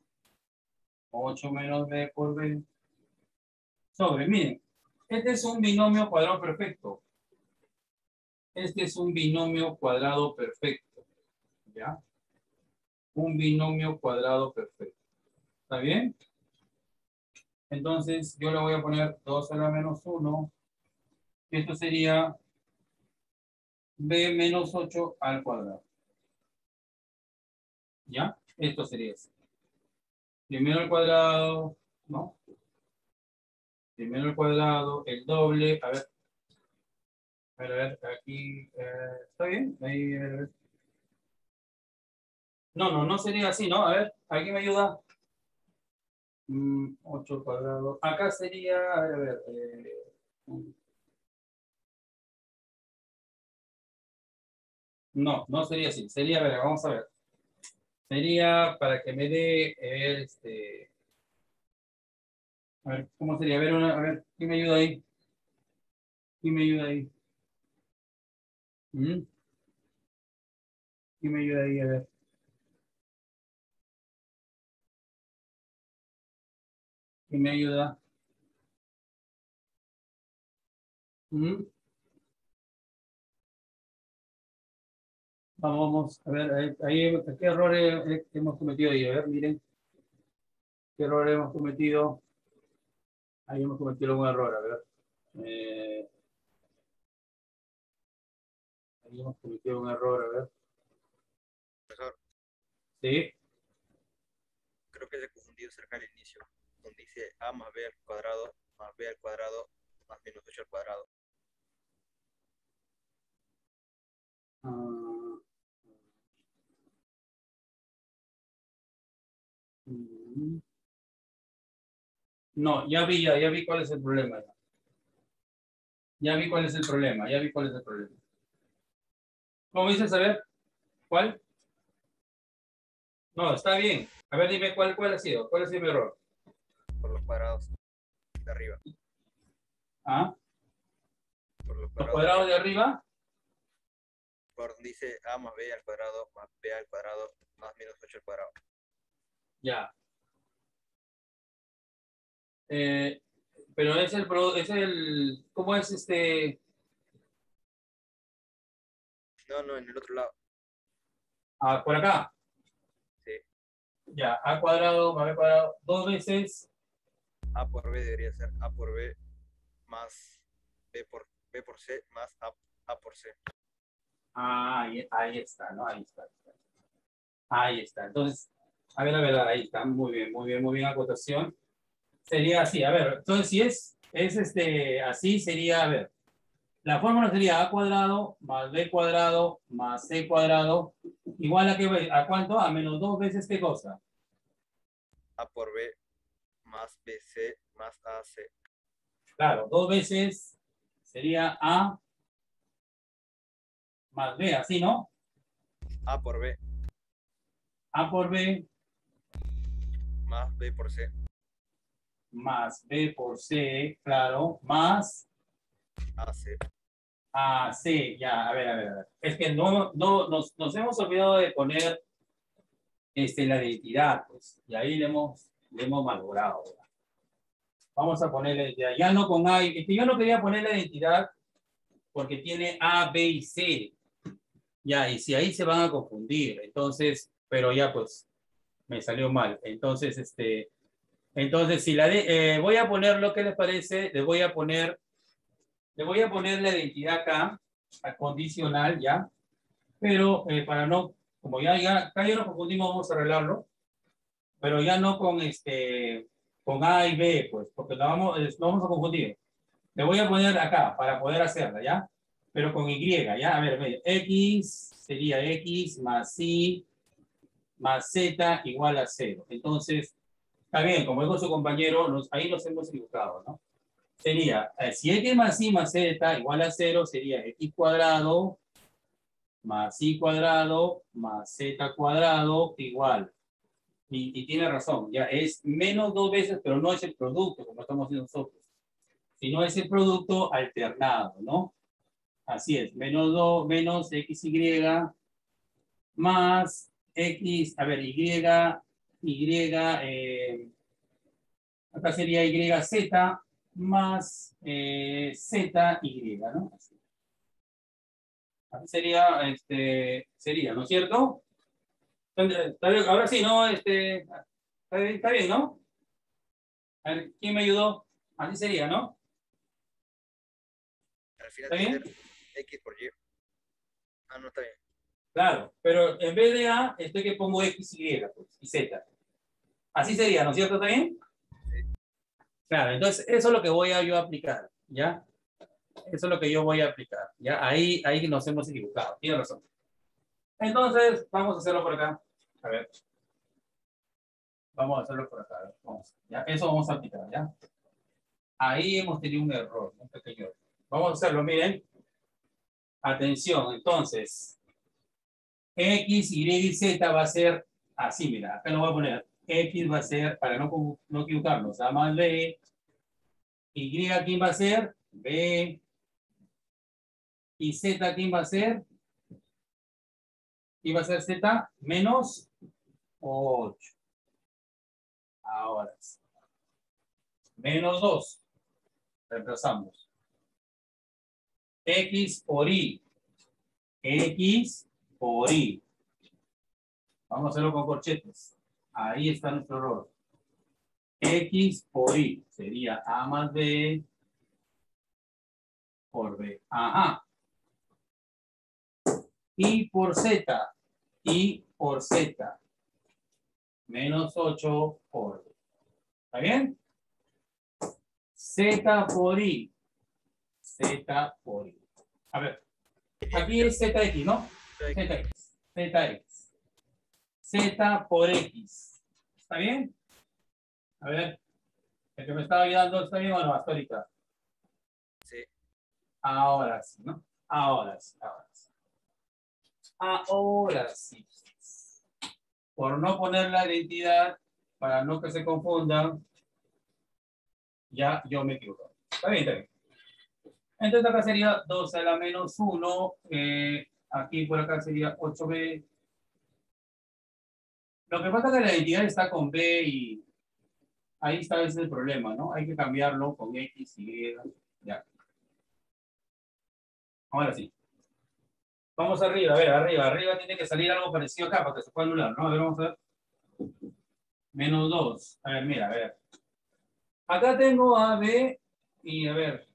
8 menos b por b. Sobre, miren, este es un binomio cuadrado perfecto. Este es un binomio cuadrado perfecto. ¿Ya? Un binomio cuadrado perfecto. ¿Está bien? Entonces, yo le voy a poner 2 a la menos 1. Esto sería b menos 8 al cuadrado. ¿Ya? Esto sería así. Primero al cuadrado, ¿no? Primero al cuadrado, el doble. A ver, aquí. ¿Está bien? Ahí, a ver. No sería así, ¿no? A ver, aquí me ayuda. 8 cuadrado. Acá sería, a ver, no sería así. Sería, a ver, vamos a ver. Sería para que me dé, a ver, ¿cómo sería? A ver, ¿quién me ayuda ahí? ¿Quién me ayuda ahí? ¿Mm? ¿Quién me ayuda ahí? A ver. ¿Quién me ayuda? ¿Mm? Vamos, a ver, ¿qué errores hemos cometido ahí? A ver, miren, ¿qué errores hemos cometido? Ahí hemos cometido un error, a ver. Ahí hemos cometido un error, a ver. Profesor, Sí, creo que se ha confundido cerca al inicio, donde dice a más b al cuadrado más b al cuadrado más menos 8 al cuadrado. ah, mm, no, ya vi cuál es el problema. Ya vi cuál es el problema, ya vi cuál es el problema. ¿Cómo dices? A ver, ¿cuál? No, está bien. A ver, dime cuál ha sido. ¿Cuál ha sido mi error? Por los cuadrados de arriba. ¿Ah? Por los Los cuadrados de cuadrados de arriba. arriba. Por donde dice a más b al cuadrado más b al cuadrado más menos 8 al cuadrado. Ya. Eh, pero ¿cómo es este? No, en el otro lado. Ah, por acá. Sí. Ya, a cuadrado más b cuadrado. Dos veces. A por b debería ser a por b más b por c más a por c. Ah, ahí está, ¿no? Ahí está. Ahí está. Entonces, a ver, ahí está. Muy bien, acotación. Sería así, a ver, entonces si así sería, a ver, la fórmula sería a cuadrado más b cuadrado más c cuadrado igual a cuánto? A menos dos veces qué cosa. A por b más bc más ac. Claro, dos veces sería a más b, así, ¿no? A por b A por b más b por c. más b por c, claro, más AC. a c, ya, a ver, a ver. Es que nos hemos olvidado de poner la identidad, pues, y ahí le hemos malogrado, ¿verdad? Vamos a poner la identidad. Ya no con A. Es que yo no quería poner la identidad porque tiene A, B y C. Ya, y si ahí se van a confundir. Entonces, pero ya pues me salió mal. Entonces, si voy a poner lo que les parece, le voy a poner la identidad acá, a condicional, ya. Pero para no, como acá ya nos confundimos, vamos a arreglarlo. Pero ya no con A y B, pues, porque no vamos a confundir. Le voy a poner acá para poder hacerla, ¿ya? Pero con Y, ¿ya? A ver, X sería X más Y más Z igual a 0. Entonces, está bien, como dijo su compañero, ahí nos hemos equivocado, ¿no? Sería, si X más Y más Z igual a 0, sería X cuadrado más Y cuadrado más Z cuadrado igual. Y tiene razón, ya es menos dos veces, pero no es el producto, como estamos haciendo nosotros, sino es el producto alternado, ¿no? Así es, menos XY más X, a ver, acá sería YZ más ZY, ¿no? Así sería, ¿no es cierto? Está bien, ahora sí, ¿no? Está bien, ¿no? A ver, ¿quién me ayudó? Así sería, ¿no? Al final ¿Está tiene bien? que ser X por Y. Ah, no, está bien. Claro, pero en vez de A, estoy que pongo X, Y, pues, y Z. Así sería, ¿no es cierto? ¿Está bien? Claro, entonces eso es lo que voy a yo aplicar, ¿ya? Eso es lo que yo voy a aplicar, ¿ya? Ahí nos hemos equivocado, tiene razón. Entonces, vamos a hacerlo por acá. A ver. Vamos a hacerlo por acá. A ver, vamos, ¿ya? Eso vamos a aplicar, ¿ya? Ahí hemos tenido un error, un pequeño error. Vamos a hacerlo, miren. Atención, entonces. X, Y y Z va a ser así, mira. Acá lo voy a poner. X va a ser, para no equivocarnos, A más B. Y, ¿quién va a ser? B. Y Z, ¿quién va a ser? ¿Quién va a ser Z? Menos 8. Ahora sí. Menos 2. Reemplazamos. X por Y. X por Y. Vamos a hacerlo con corchetes. Ahí está nuestro error. X por Y sería A más B por B. Ajá. Y por Z. Y por Z. Menos 8 por B. ¿Está bien? Z por Y. Z por Y. A ver. Aquí es ZX, ¿no? ZX. ZX. Z por X. ¿Está bien? A ver. El que me estaba ayudando, ¿está bien o no? Hasta ahorita. Sí. Ahora sí, ¿no? Ahora sí, ahora sí. Ahora sí. Por no poner la identidad, para no que se confunda, ya yo me equivoco. Está bien, está bien. Entonces acá sería 2 a la menos 1. Aquí por acá sería 8b. Lo que pasa es que la identidad está con b y ahí está ese el problema, ¿no? Hay que cambiarlo con x, y. Ya. Ahora sí. Vamos arriba, a ver, arriba tiene que salir algo parecido acá para que se pueda anular, ¿no? A ver, vamos a ver. Menos 2. A ver, mira, a ver. Acá tengo A, B y a ver,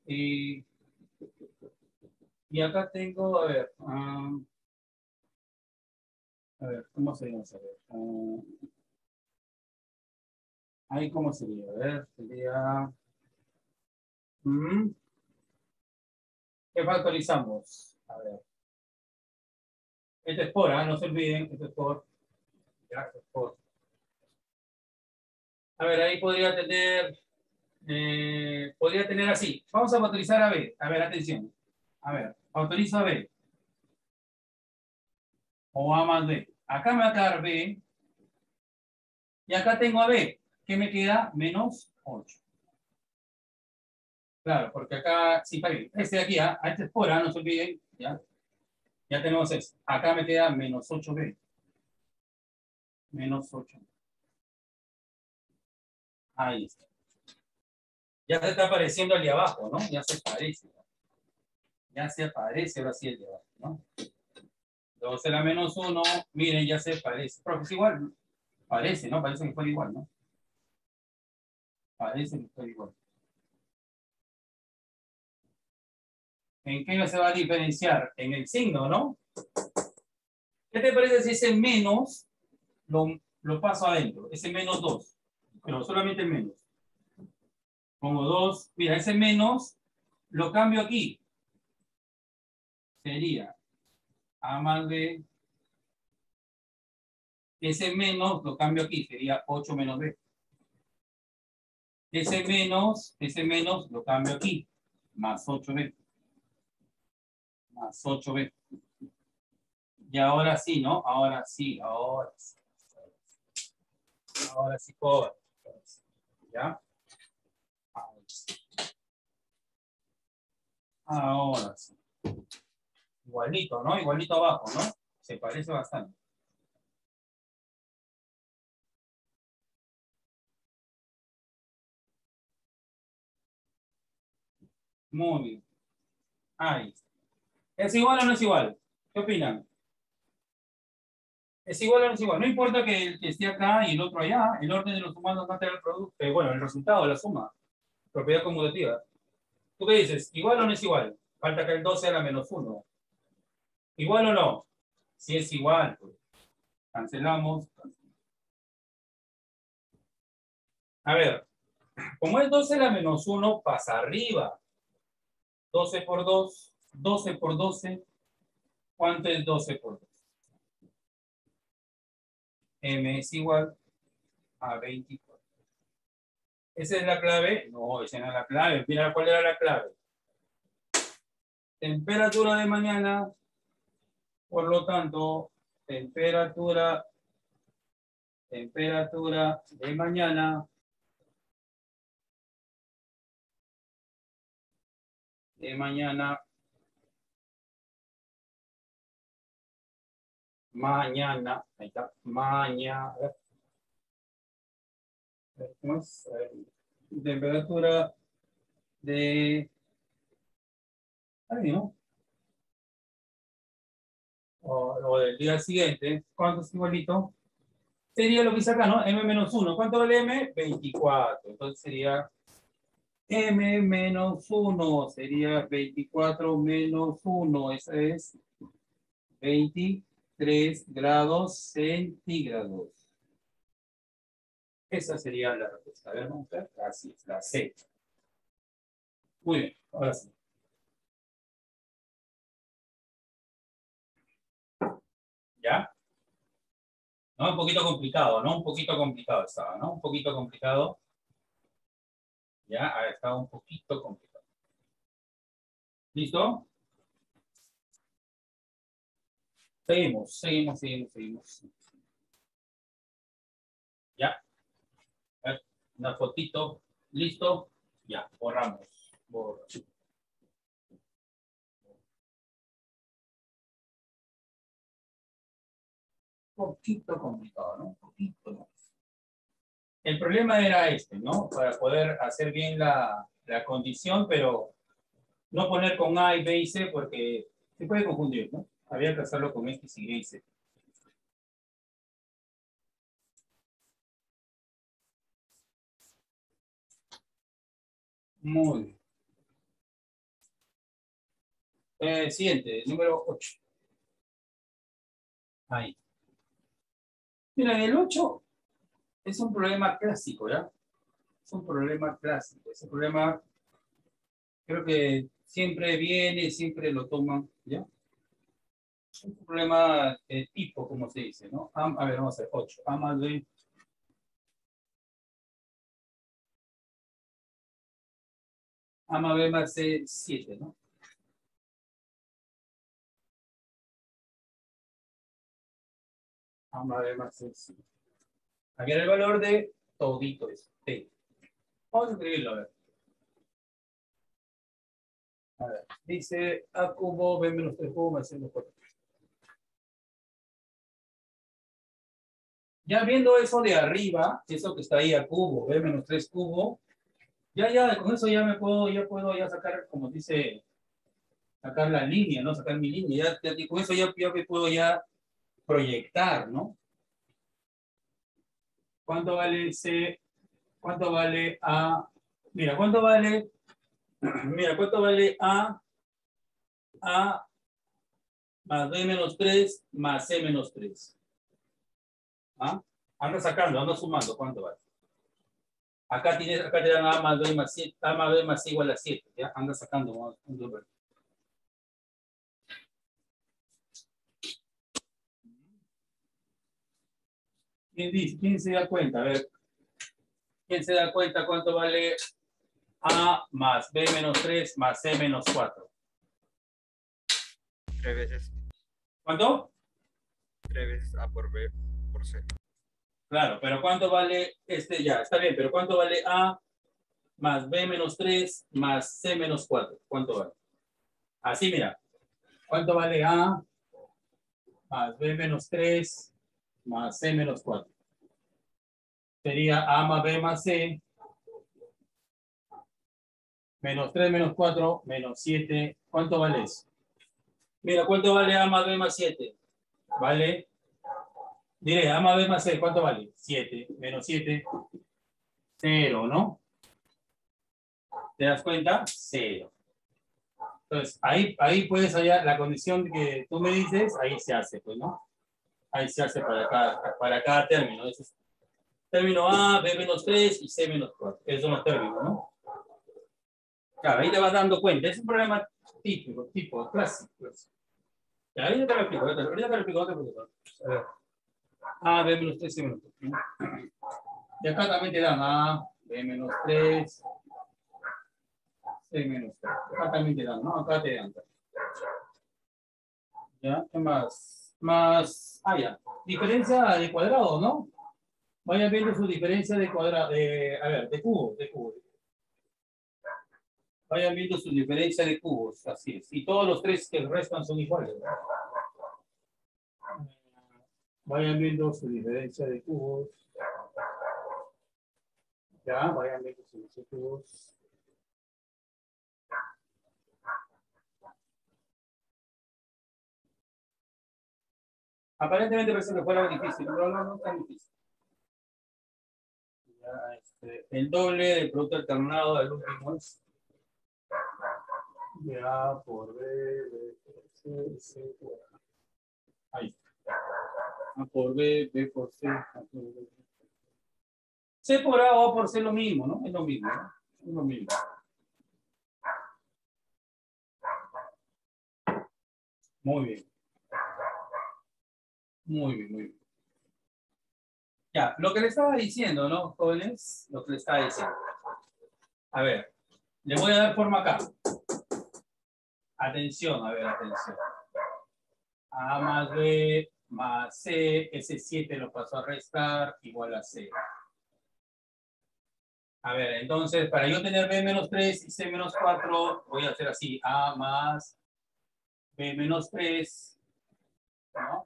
y acá tengo, a ver, ¿cómo sería? A ver, ahí, ¿cómo sería? A ver, sería... ¿qué factorizamos? A ver. Este es por, no se olviden, este es por. Ya, este es por. A ver, ahí podría tener así. Vamos a factorizar a B. A ver, atención. A ver, factorizo a B. O A más B. Acá me va a quedar B. Y acá tengo a B. ¿Qué me queda? Menos 8. Claro, porque acá, sí, está bien. Este de aquí, a este es por, no se olviden. Ya, ya tenemos eso. Acá me queda menos 8B. Menos 8. Ahí está. Ya se está apareciendo el de abajo, ¿no? Ya se parece. Ya se aparece ahora sí el de abajo, ¿no? 2 a la menos 1, miren, ya se parece. Pero es igual, parece, ¿no? Parece que fue igual, ¿no? Parece que fue igual. ¿En qué se va a diferenciar? En el signo, ¿no? ¿Qué te parece si ese menos lo paso adentro? Ese menos 2. Pero solamente el menos. Pongo 2. Mira, ese menos lo cambio aquí. Sería A más B. Ese menos lo cambio aquí. Sería 8 menos B. Ese menos lo cambio aquí. Más 8B. Más 8B. Y ahora sí, ¿no? Ahora sí, ahora sí. Ahora sí, por. ¿Ya? Ahora sí. Ahora sí. Igualito, ¿no? Igualito abajo, ¿no? Se parece bastante. Muy bien. Ahí. ¿Es igual o no es igual? ¿Qué opinan? ¿Es igual o no es igual? No importa que el que esté acá y el otro allá, el orden de los sumandos va a tener el producto, bueno, el resultado, la suma, propiedad conmutativa. ¿Tú qué dices? ¿Igual o no es igual? Falta que el 2 sea la menos 1. ¿Igual o no? Si es igual, pues cancelamos. A ver, como es 12 la menos 1, pasa arriba. 12 por 2, 12 por 12. ¿Cuánto es 12 por 2? M es igual a 24. ¿Esa es la clave? No, esa no es la clave. Mira, ¿cuál era la clave? Temperatura de mañana, por lo tanto, temperatura de mañana, ahí está, mañana, ¿cómo es? Temperatura de, ahí, ¿no? O del día siguiente, ¿cuánto es igualito? Sería lo que hice acá, ¿no? M menos 1. ¿Cuánto vale M? 24. Entonces sería M menos 1. Sería 24 menos 1. Esa es 23 grados centígrados. Esa sería la respuesta. A ver, vamos a ver. Así es, la C. Muy bien, ahora sí. ¿Ya? No, un poquito complicado, ¿no? Un poquito complicado estaba, ¿no? Un poquito complicado. Ya, ha estado un poquito complicado. ¿Listo? Seguimos. Ya. A ver, una fotito. ¿Listo? Ya, borramos. Borra. Un poquito complicado, ¿no? Un poquito más. El problema era este, ¿no? Para poder hacer bien la condición, pero no poner con A y B y C porque se puede confundir, ¿no? Había que hacerlo con X y Y C. Muy bien. Siguiente, número 8. Ahí. Mira, el 8 es un problema clásico, ¿ya? Es un problema clásico. Es un problema, creo que siempre viene, siempre lo toman, ¿ya? Es un problema de tipo, como se dice, ¿no? A ver, vamos a hacer 8. A más B. A más B más C, 7, ¿no? A más B más C, 7. Aquí era el valor de todito eso, T. Vamos a escribirlo, a ver. A ver, dice A cubo, B menos 3 cubo más C menos 4. Ya viendo eso de arriba, eso que está ahí A cubo, B menos 3 cubo, ya, con eso ya puedo ya sacar, como dice, sacar la línea, ¿no? Sacar mi línea. Con eso ya me puedo ya proyectar, ¿no? ¿Cuánto vale C? ¿Cuánto vale A? Mira, ¿cuánto vale? Mira, ¿cuánto vale A más B menos 3 más C menos 3? ¿Ah? Anda sacando, anda sumando, ¿cuánto vale? Acá te dan A más B más 7, A más B más C igual a 7, ¿ya? Anda sacando, vamos a ver. ¿Quién dice? ¿Quién se da cuenta? A ver, ¿quién se da cuenta cuánto vale A más B menos 3 más C menos 4? 3 veces. ¿Cuánto? 3 veces A por B por C. Claro, pero ¿cuánto vale este? Ya, está bien, pero ¿cuánto vale A más B menos 3 más C menos 4? ¿Cuánto vale? Así, mira. ¿Cuánto vale A más B menos 3 más C menos 4? Sería A más B más C Menos 3 menos 4 menos 7. ¿Cuánto vale eso? Mira, ¿cuánto vale A más B más 7? Vale. Diré, A más B más C, ¿cuánto vale? 7. Menos 7. 0, ¿no? ¿Te das cuenta? 0. Entonces, ahí puedes hallar la condición que tú me dices, ahí se hace, pues, ¿no? Ahí se hace para cada término. Ese es término A, B menos 3 y C menos 4. Esos son los términos, ¿no? Claro, ahí te vas dando cuenta. Es un problema tipo, clásico. Ya, ahí ya te lo explico. Ahorita te lo explico. A ver. A, B menos 3, C menos 4. ¿No? Y acá también te dan A, B menos 3, C menos 3. Acá también te dan, ¿no? Acá te dan. ¿Ya? ¿Qué más? Ya. Diferencia de cuadrado, ¿no? Vayan viendo su diferencia de cuadrado, de cubo. Vayan viendo su diferencia de cubos, así es. Y todos los tres que restan son iguales, ¿no? Vayan viendo su diferencia de cubos. Ya, vayan viendo su diferencia de cubos. Aparentemente parece que fuera difícil, pero no es tan difícil. Ya, el doble del producto alternado del último es de A por B, B por C, C por A. Ahí está. A por B, B por C, A por B. C por A o A por C es lo mismo, ¿no? Es lo mismo, ¿no? Es lo mismo. Muy bien. Muy bien, muy bien. Ya, lo que le estaba diciendo, ¿no, jóvenes? Lo que le estaba diciendo. A ver, le voy a dar forma acá. Atención, a ver, atención. A más B más C, ese 7 lo paso a restar, igual a C. A ver, entonces, para yo tener B menos 3 y C menos 4, voy a hacer así. A más B menos 3, ¿no?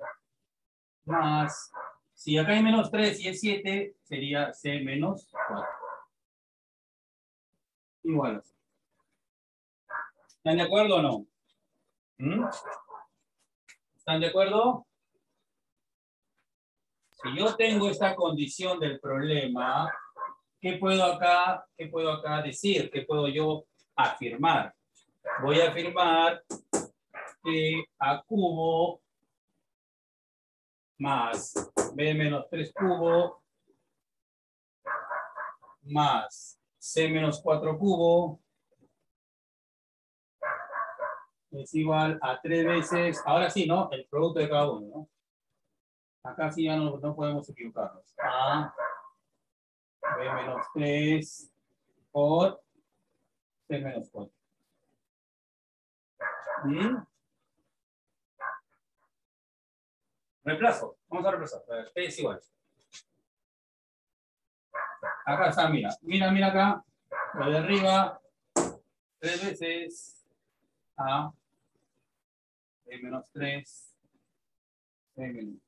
Más, si acá hay menos 3 y es 7, sería C menos 4. Igual así. ¿Están de acuerdo o no? ¿Mm? ¿Están de acuerdo? Si yo tengo esta condición del problema, ¿qué puedo acá decir? ¿Qué puedo yo afirmar? Voy a afirmar que A cubo más B menos 3 cubo más C menos 4 cubo es igual a 3 veces, ahora sí, ¿no? El producto de cada uno, ¿no? Acá sí ya no podemos equivocarnos. A B menos 3 por C menos 4. ¿Mm? Reemplazo. Vamos a reemplazar. P es igual. Acá está, mira. Mira acá. Lo de arriba. 3 veces A. B menos 3. C menos.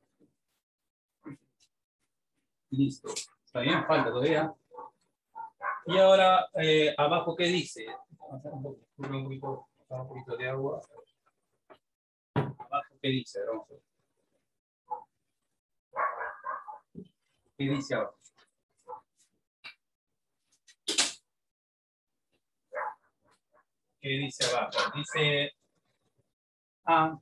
Listo. Está bien, falta todavía. Y ahora, abajo, ¿qué dice? Vamos a hacer un poquito de agua. Abajo, ¿qué dice? Vamos a ver. ¿Qué dice abajo? ¿Qué dice abajo? Dice A,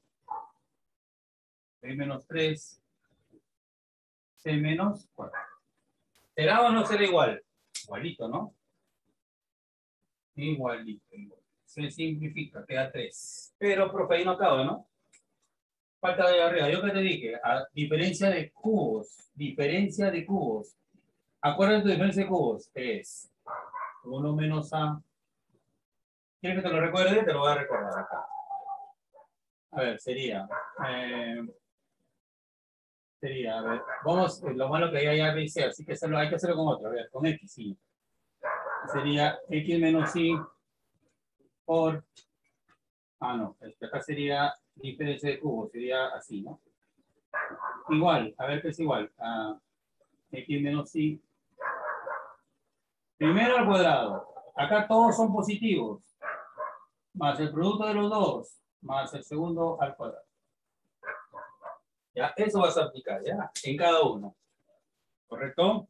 B menos 3, C menos 4. ¿Será o no será igual? Igualito, ¿no? Igualito. Se simplifica, queda 3. Pero, profe, ahí no acaba, ¿no? Falta de arriba. Yo que te dije, a diferencia de cubos. Diferencia de cubos. Acuérdate de diferencia de cubos. Es 1 menos A. ¿Quieres que te lo recuerde? Te lo voy a recordar acá. A ver, sería, a ver, vamos, lo malo que hay ya dice, así que hay que hacerlo con otro, a ver, con X, sí. Sería X menos Y por, no, acá sería diferencia de cubo, sería así, ¿no? Igual, a ver qué es igual, X menos Y, primero al cuadrado, Acá todos son positivos. Más el producto de los dos, más el segundo al cuadrado. ¿Ya? Eso vas a aplicar, ¿ya? En cada uno. ¿Correcto?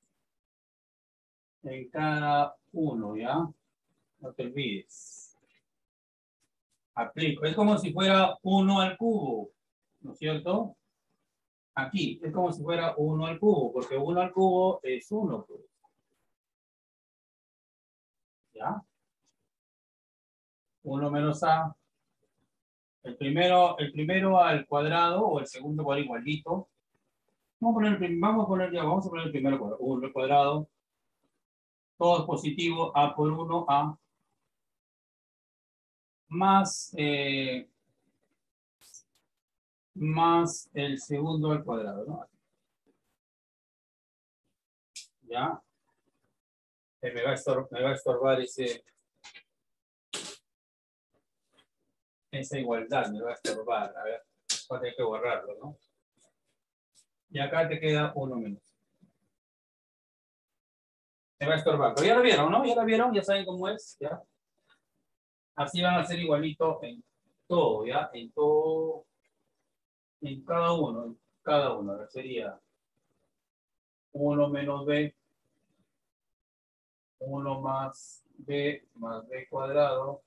En cada uno, ¿ya? No te olvides. Aplico. Es como si fuera 1 al cubo, ¿no es cierto? Aquí es como si fuera 1 al cubo, porque 1 al cubo es 1, pues. ¿Ya? 1 menos A. El primero al cuadrado o el segundo igual igualito. Vamos a poner el primero cuadrado. 1 al cuadrado. Todo es positivo. A por 1, A. Más el segundo al cuadrado, ¿no? ¿Ya? Me va a estorbar esa igualdad, me va a estorbar. A ver, voy a tener que borrarlo, ¿no? Y acá te queda 1 menos. Me va a estorbar. Pero ya lo vieron, ¿no? Ya lo vieron, ya saben cómo es, ¿ya? Así van a ser igualito en todo, ¿ya? En todo, en cada uno, en cada uno. Ahora sería 1 menos b, 1 más b cuadrado.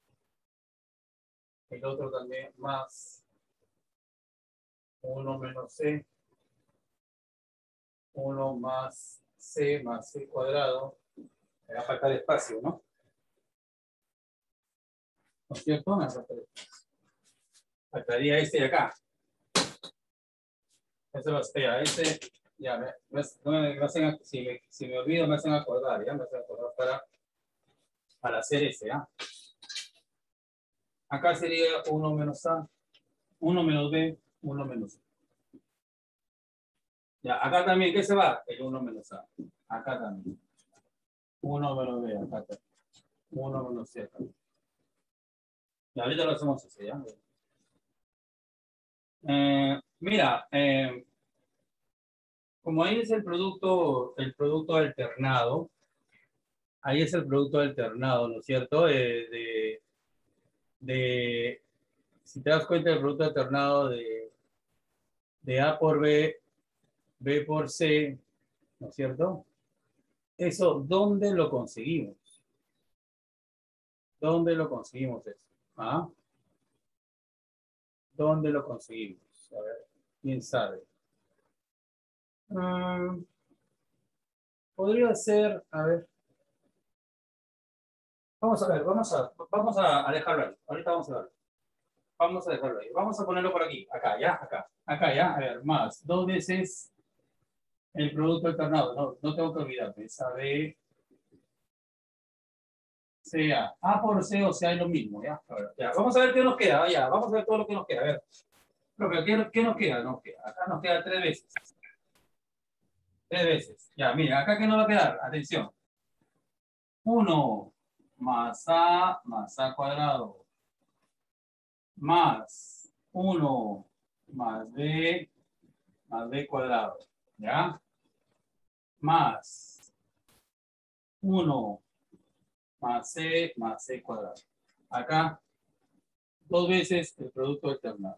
El otro también más 1 menos c, 1 más c cuadrado. Me va a faltar espacio, ¿no? ¿No es cierto? Me va a faltar espacio. Faltaría este de acá. Eso lo espera. Este, ya, si me olvido, me hacen acordar, ¿ya? Me hacen acordar para hacer este, ¿ya? Acá sería 1 menos A, 1 menos B, 1 menos C. Ya, acá también, ¿qué se va? El 1 menos A. Acá también. 1 menos B, acá también. 1 menos C acá. Y ahorita lo hacemos así, ¿ya? Mira, como ahí es el producto alternado, ahí es el producto alternado, ¿no es cierto? Si te das cuenta del producto alternado de A por B, B por C, ¿no es cierto? Eso, ¿dónde lo conseguimos? ¿Dónde lo conseguimos eso? ¿Ah? ¿Dónde lo conseguimos? A ver, ¿quién sabe? Podría ser, a ver. Vamos a ver, vamos a dejarlo ahí. Ahorita vamos a verlo. Vamos a dejarlo ahí. Vamos a ponerlo por aquí. Acá, ya, acá. Acá, ya. A ver, más. 2 veces el producto alternado. No tengo que olvidarme. Esa B, sea A por C o sea es lo mismo, ¿ya? A ver, ya. Vamos a ver qué nos queda, ya. Vamos a ver todo lo que nos queda. A ver. Pero, ¿qué nos queda? Acá nos queda 3 veces. 3 veces. Ya, mira, acá ¿qué nos va a quedar? Atención. 1 más A cuadrado. Más 1 más B cuadrado. ¿Ya? Más 1 más C cuadrado. Acá, 2 veces el producto alternado.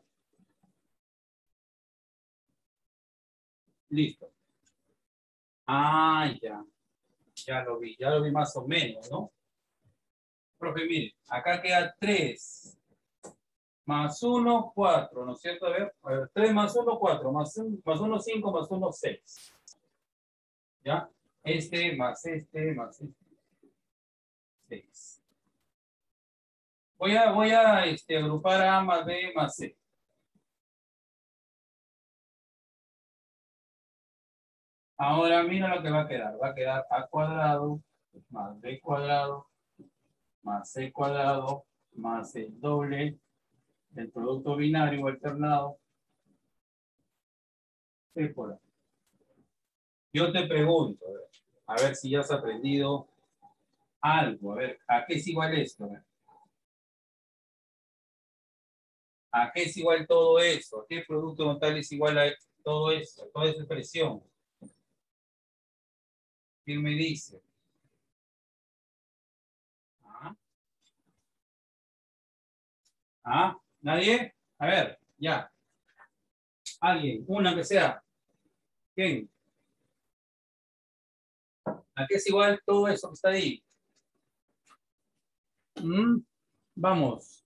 Listo. Ah, ya. Ya lo vi más o menos, ¿no? Profe, mire, acá queda 3 más 1, 4, ¿no es cierto? A ver, 3 más 1, 4, más 1, 5, más 1, 6. ¿Ya? Más 6. Voy a agrupar A más B más C. Ahora mira lo que va a quedar. Va a quedar A cuadrado más B cuadrado más C cuadrado más el doble del producto binario alternado. C por A. Yo te pregunto, a ver si ya has aprendido algo. A ver, ¿a qué es igual esto? ¿A qué es igual todo eso? ¿A qué producto total es igual a todo eso? Toda esa expresión. ¿Quién me dice? ¿Ah? ¿Nadie? A ver, ya. Alguien, una que sea. ¿Quién? ¿A qué es igual todo eso que está ahí? Vamos.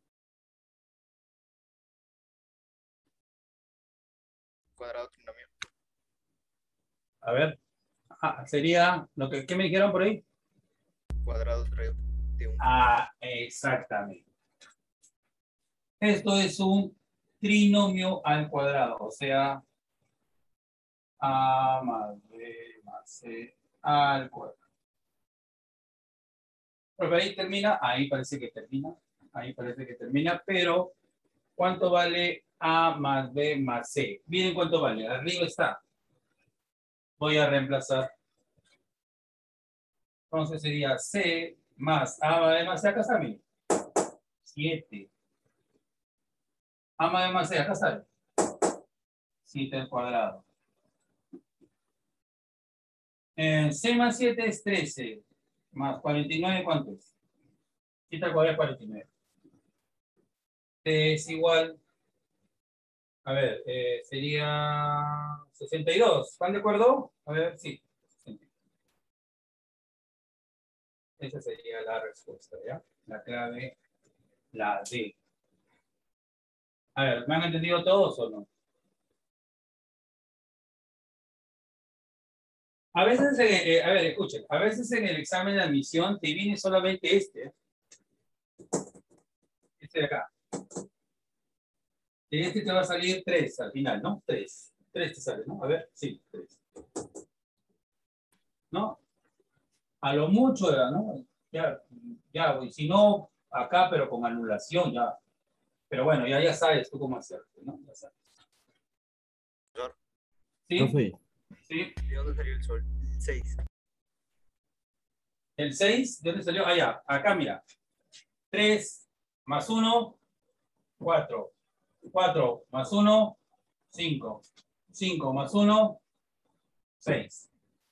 Cuadrado trinomio. A ver. Sería lo que ¿qué me dijeron por ahí? Cuadrado de 1. Exactamente. Esto es un trinomio al cuadrado, o sea, A más B más C al cuadrado. Pero ahí termina, ahí parece que termina, pero ¿cuánto vale A más B más C? Miren cuánto vale, arriba está. Voy a reemplazar. Entonces sería C más A más B más C, acá está, miren. 7. A más B más C, acá sale. 7 al cuadrado. C más 7 es 13. Más 49, ¿cuánto es? 7 al cuadrado es 49. Es igual, a ver, sería 62. ¿Están de acuerdo? A ver, sí. 62. Esa sería la respuesta, ¿ya? La clave, la D. A ver, ¿me han entendido todos o no? A veces, a ver, escuchen, a veces en el examen de admisión te viene solamente este de acá. De este te va a salir 3 al final, ¿no? 3. 3 te sale, ¿no? A ver, sí, 3. ¿No? A lo mucho, ¿no? Ya, y si no, acá, pero con anulación, ya. Pero bueno, ya sabes tú cómo hacerlo, ¿no? Ya sabes. ¿Sí? Profe, ¿Sí? ¿De dónde salió el sol? 6. El 6, ¿de dónde salió? Ya, acá mira. 3 más 1, 4. 4 más 1, 5. 5 más 1, 6.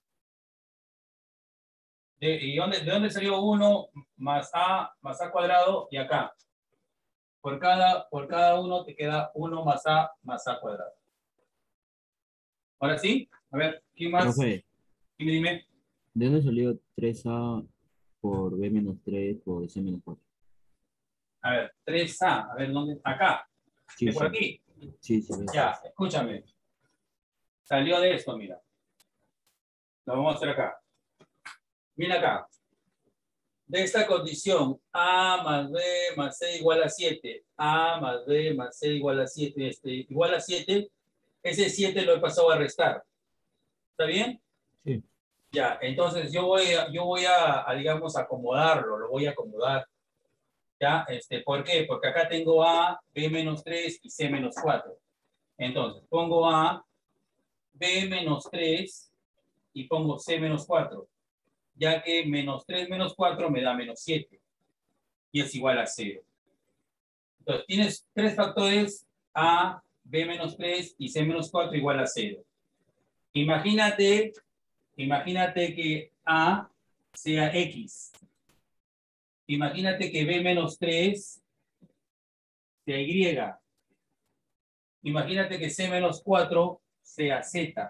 ¿De dónde salió 1 más A cuadrado? Y acá. Por cada uno te queda 1 más A cuadrado. Ahora sí, a ver, ¿quién más? profe, Dime. ¿de dónde salió 3A por B menos 3 por C menos 4? A ver, 3A. A ver, ¿dónde? Acá. Sí, ¿De por sí, aquí? sí, sí. Ya, escúchame. Salió de esto, mira. Lo vamos a hacer acá. Mira acá. De esta condición, A más B más C igual a 7. A más B más C igual a 7. Igual a 7. Ese 7 lo he pasado a restar. ¿Está bien? Sí. Ya, entonces yo voy a, digamos, acomodarlo. Lo voy a acomodar. ¿Ya? ¿Por qué? Porque acá tengo A, B menos 3 y C menos 4. Entonces, pongo A, B menos 3 y pongo C menos 4, ya que menos 3 menos 4 me da menos 7 y es igual a 0. Entonces, tienes 3 factores, A, B menos 3 y C menos 4 igual a 0. Imagínate que A sea X. Imagínate que B menos 3 sea Y. Imagínate que C menos 4 sea Z.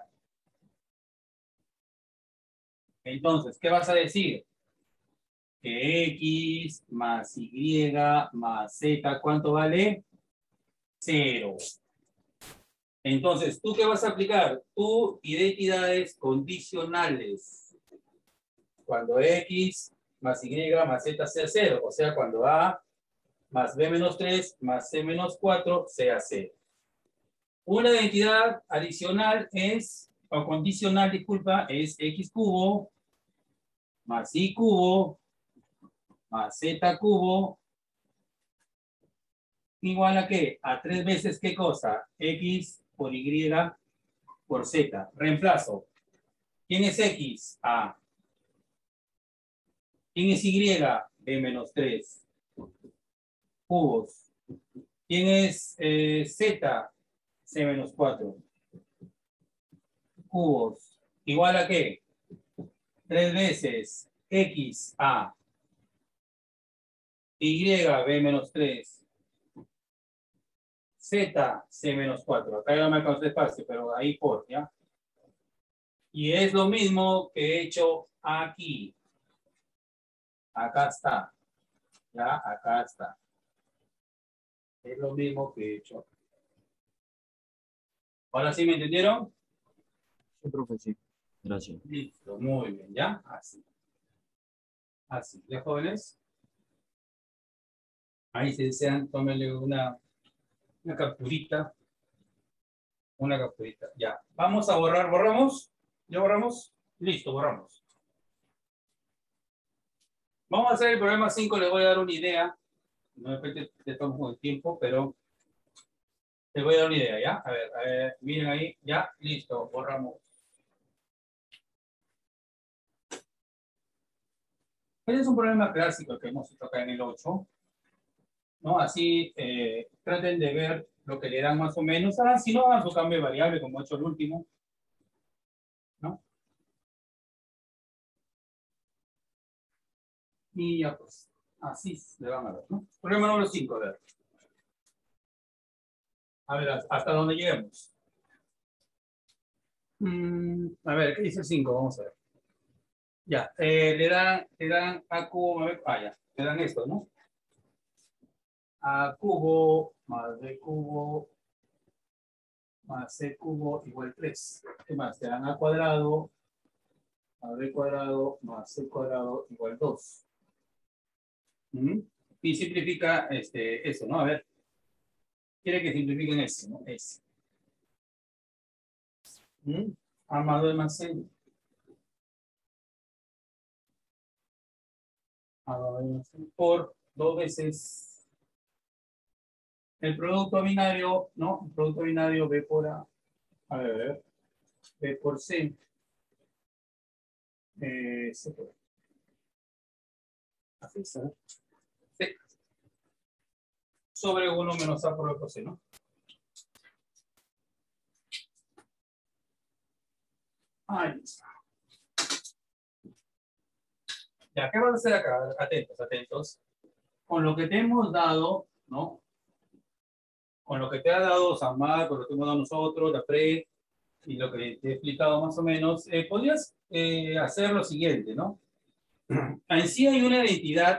Entonces, ¿qué vas a decir? Que X más Y más Z, ¿cuánto vale? 0. Entonces, ¿tú qué vas a aplicar? Tu identidades condicionales. Cuando X más Y más Z sea 0. O sea, cuando A más B menos 3 más C menos 4 sea 0. Una identidad adicional es, o condicional, disculpa, es X cubo más Y cubo más Z cubo igual a qué? A 3 veces qué cosa? X por Y por Z. Reemplazo. ¿Quién es X? A. ¿Quién es Y? B menos 3. Cubos. ¿Quién es Z? C menos 4. Cubos. ¿Igual a qué? 3 veces X A. Y B menos 3. Z, C menos 4. Acá ya me alcanzó espacio, pero ahí por, ¿ya? Y es lo mismo que he hecho aquí. Acá está. Ya, acá está. Es lo mismo que he hecho. ¿Ahora sí me entendieron? Sí, profe, sí. Gracias. Listo, muy bien, ¿ya? Así. Así, ¿ya jóvenes? Ahí si desean, tómenle una capturita. Una capturita, ya. Vamos a borrar, ¿borramos? ¿Ya borramos? Listo, borramos. Vamos a hacer el problema 5, les voy a dar una idea. No depende de todo el tiempo, pero les voy a dar una idea, ¿ya? A ver, miren ahí, ya, listo, borramos. Este es un problema clásico que hemos visto acá en el 8, ¿no? Así, traten de ver lo que le dan más o menos. Ah, si no, hagan su cambio de variable, como he hecho el último, ¿no? Y ya pues, así le van a ver, ¿no? Problema número 5, a ver. A ver, hasta dónde lleguemos. A ver, ¿qué dice el 5? Vamos a ver. Ya, le dan a cubo, a ver, ya, le dan esto, ¿no? A cubo más b cubo más c cubo igual 3. ¿Qué más? Te dan a cuadrado más b cuadrado más c cuadrado igual 2. Y simplifica eso, ¿no? A ver, quiere que simplifiquen eso, ¿no? Es. A más b más c. A más b más c por 2 veces el producto binario, ¿no? El producto binario b por a. A ver, b por c. C por a. Así está. C. Sobre 1 menos a por b por c, ¿no? Ahí está. Ya, ¿qué vas a hacer acá? Atentos, atentos. Con lo que te hemos dado, ¿no? Con lo que te ha dado Samar, con lo que hemos dado nosotros, la PRE, y lo que te he explicado más o menos, podrías hacer lo siguiente, ¿no? En sí hay una identidad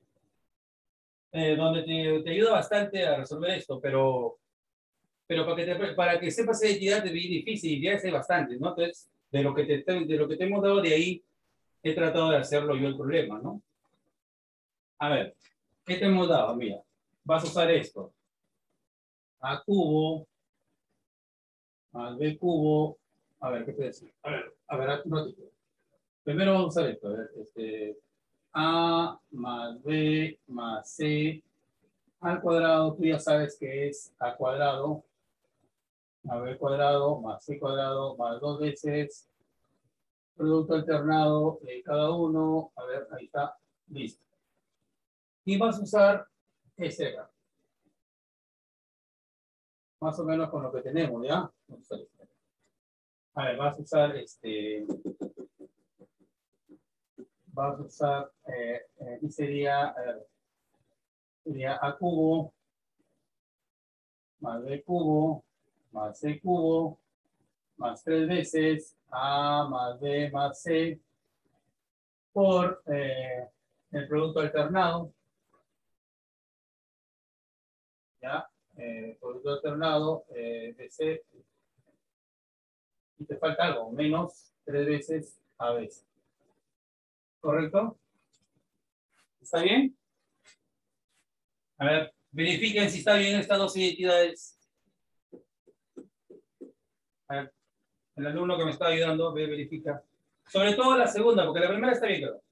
donde te ayuda bastante a resolver esto, pero para que sepas esa identidad es bien difícil, y ya hay bastante, ¿no? Entonces, de lo que te hemos dado de ahí, he tratado de hacerlo yo el problema, ¿no? A ver, ¿qué te hemos dado? Mira, vas a usar esto. A cubo más b cubo. A ver, ¿qué te decir? A ver, un ratito. Primero vamos a usar esto. A ver, a más b más c al cuadrado. Tú ya sabes que es a cuadrado más b cuadrado más c cuadrado más 2 veces producto alternado de cada uno. A ver, ahí está. Listo. Y vas a usar ese acá. Más o menos con lo que tenemos, ¿ya? A ver, vas a usar vas a usar, aquí sería a cubo más b cubo más c cubo más 3 veces a más b más c por el producto alternado, ¿ya? Producto alternado de c, y te falta algo, menos 3 veces a b. ¿Correcto? ¿Está bien? A ver, verifiquen si está bien estas dos identidades. A ver, el alumno que me está ayudando, verifica. Sobre todo la segunda, porque la primera está bien, claro.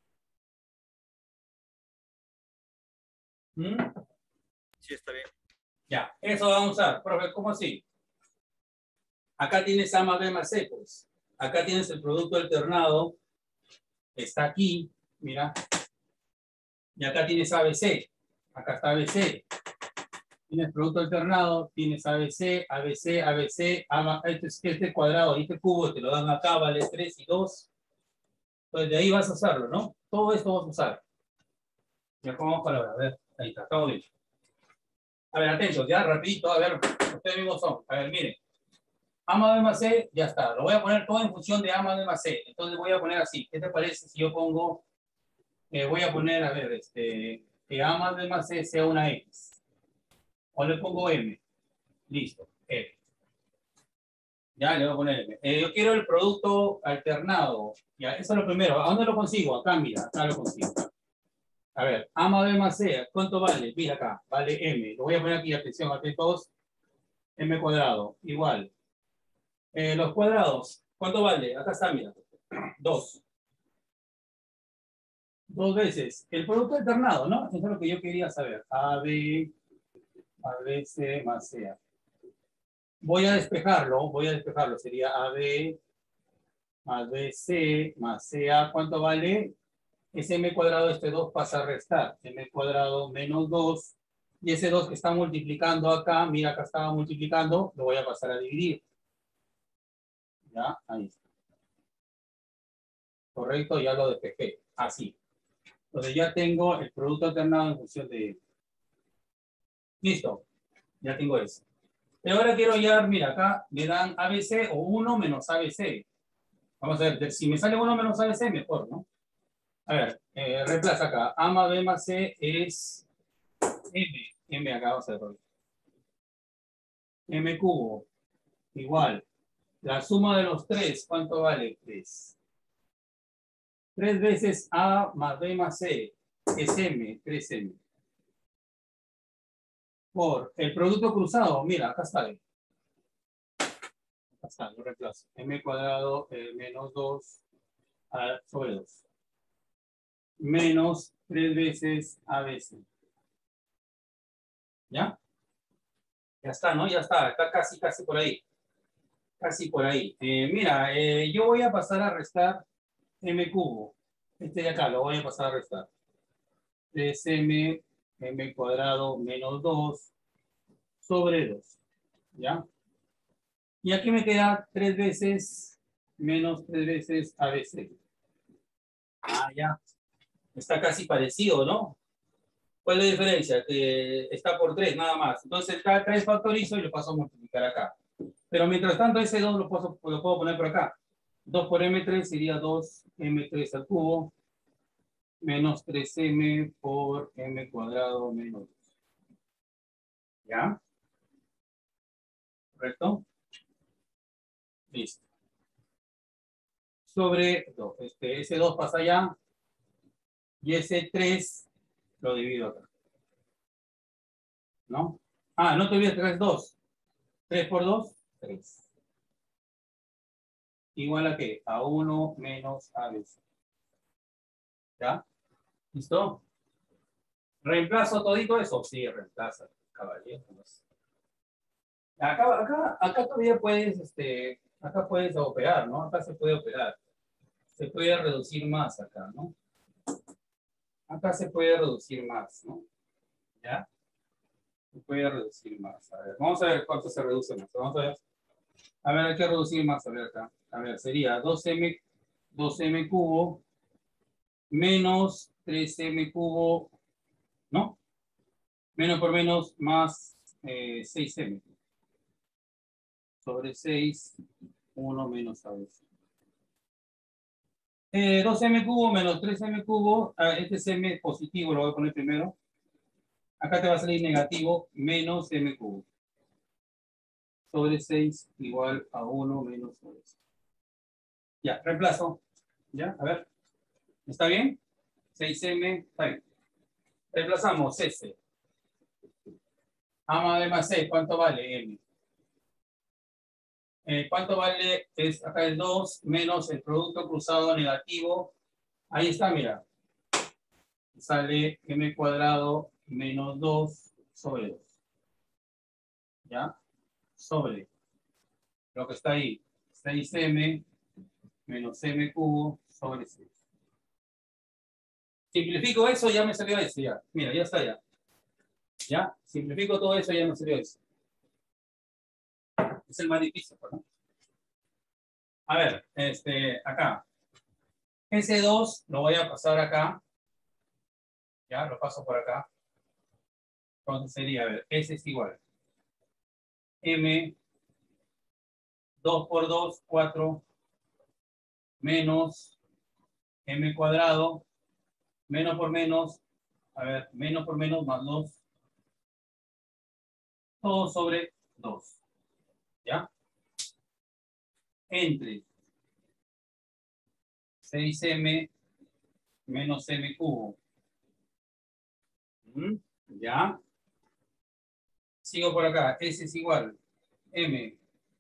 Sí, está bien. Ya, eso vamos a usar. Profe, ¿cómo así? Acá tienes A más B más C, pues. Acá tienes el producto alternado. Está aquí, mira. Y acá tienes ABC. Acá está ABC. Tienes producto alternado, tienes ABC, ABC, ABC, este cuadrado y este cubo te lo dan acá, vale 3 y 2. Entonces de ahí vas a usarlo, ¿no? Todo esto vas a usar. Ya como vamos para ahora, a ver, ahí está, estamos bien. A ver, atentos, ya, rapidito, a ver, ustedes mismos son. A ver, miren. A más B más C, ya está. Lo voy a poner todo en función de A más B más C. Entonces voy a poner así. ¿Qué te parece si yo pongo, voy a poner, a ver, que A más B más C sea una X? O le pongo M. Listo. Ya, le voy a poner M. Yo quiero el producto alternado. Ya, eso es lo primero. ¿A dónde lo consigo? Acá, mira, acá lo consigo. A ver, A más B más C, ¿cuánto vale? Mira acá, vale M. Lo voy a poner aquí, atención, atentos. M cuadrado, igual. Los cuadrados, ¿cuánto vale? Acá está, mira. 2. 2 veces. El producto alternado, ¿no? Eso es lo que yo quería saber. AB más BC más CA. Voy a despejarlo. Sería AB más BC más CA. ¿Cuánto vale? Ese M cuadrado, 2 pasa a restar. M cuadrado menos 2. Y ese 2 que está multiplicando acá, mira, acá estaba multiplicando, lo voy a pasar a dividir. Ya, ahí está. Correcto, ya lo despejé. Así. Entonces ya tengo el producto alternado en función de... Listo. Ya tengo eso. Pero ahora quiero hallar, mira, acá me dan ABC o 1 menos ABC. Vamos a ver, si me sale 1 menos ABC, mejor, ¿no? A ver, reemplaza acá. A más B más C es M. M acá, vamos a ver. M cubo. Igual. La suma de los 3, ¿cuánto vale? 3. 3 veces A más B más C es M, 3M. Por el producto cruzado, mira, acá está. Acá está, lo reemplazo. M cuadrado menos 2 sobre 2. Menos 3 veces ABC. ¿Ya? Ya está, ¿no? Ya está. Está casi por ahí. Casi por ahí. Mira, yo voy a pasar a restar M cubo. Este de acá lo voy a pasar a restar. 3M, M cuadrado menos 2 sobre 2. ¿Ya? Y aquí me queda 3 veces menos 3 veces ABC. Ah, ya. Está casi parecido, ¿no? ¿Cuál es la diferencia? Que está por 3 nada más. Entonces, cada 3 factorizo y lo paso a multiplicar acá. Pero mientras tanto, ese 2 lo puedo poner por acá. 2 por M3 sería 2M3 al cubo menos 3M por M cuadrado menos 2. ¿Ya? ¿Correcto? Listo. Sobre 2. Ese 2 pasa allá y ese 3 lo divido acá. ¿No? Ah, no te olvides que es 2. 3 por 2, 3. Igual a qué? A 1 menos ABC. ¿Ya? ¿Listo? ¿Reemplazo todito eso? Sí, reemplaza, caballero. Acá todavía puedes, acá puedes operar, ¿no? Acá se puede operar. Se puede reducir más acá, ¿no? Acá se puede reducir más, ¿no? ¿Ya? Se puede reducir más. A ver, vamos a ver cuánto se reduce más. Vamos a ver. A ver, hay que reducir más. A ver acá. A ver, sería 2M cubo menos 3M cubo, ¿no? Menos por menos más 6M. Sobre 6, 1 menos ABC. 2M cubo menos 3M cubo, este es M positivo, lo voy a poner primero. Acá te va a salir negativo, menos M cubo. Sobre 6 igual a 1 menos ABC. Ya, reemplazo. Ya, a ver. ¿Está bien? 6M, está bien. Reemplazamos S. A más B más C, ¿cuánto vale M? ¿Cuánto vale? Acá el 2 menos el producto cruzado negativo. Ahí está, mira. Sale M cuadrado menos 2 sobre 2. ¿Ya? Sobre lo que está ahí. 6M menos M cubo sobre 6. Simplifico eso, ya me salió eso, ya. Mira, ya está ya. ¿Ya? Simplifico todo eso, ya me salió eso. Es el más difícil, ¿no? A ver, acá. Ese 2 lo voy a pasar acá. Ya, lo paso por acá. Entonces sería, a ver, S es igual. M, 2 por 2, 4, menos M cuadrado, menos por menos, a ver, menos por menos más 2, todo sobre 2. ¿Ya? Entre 6M menos M cubo. ¿Ya? Sigo por acá. S es igual. M.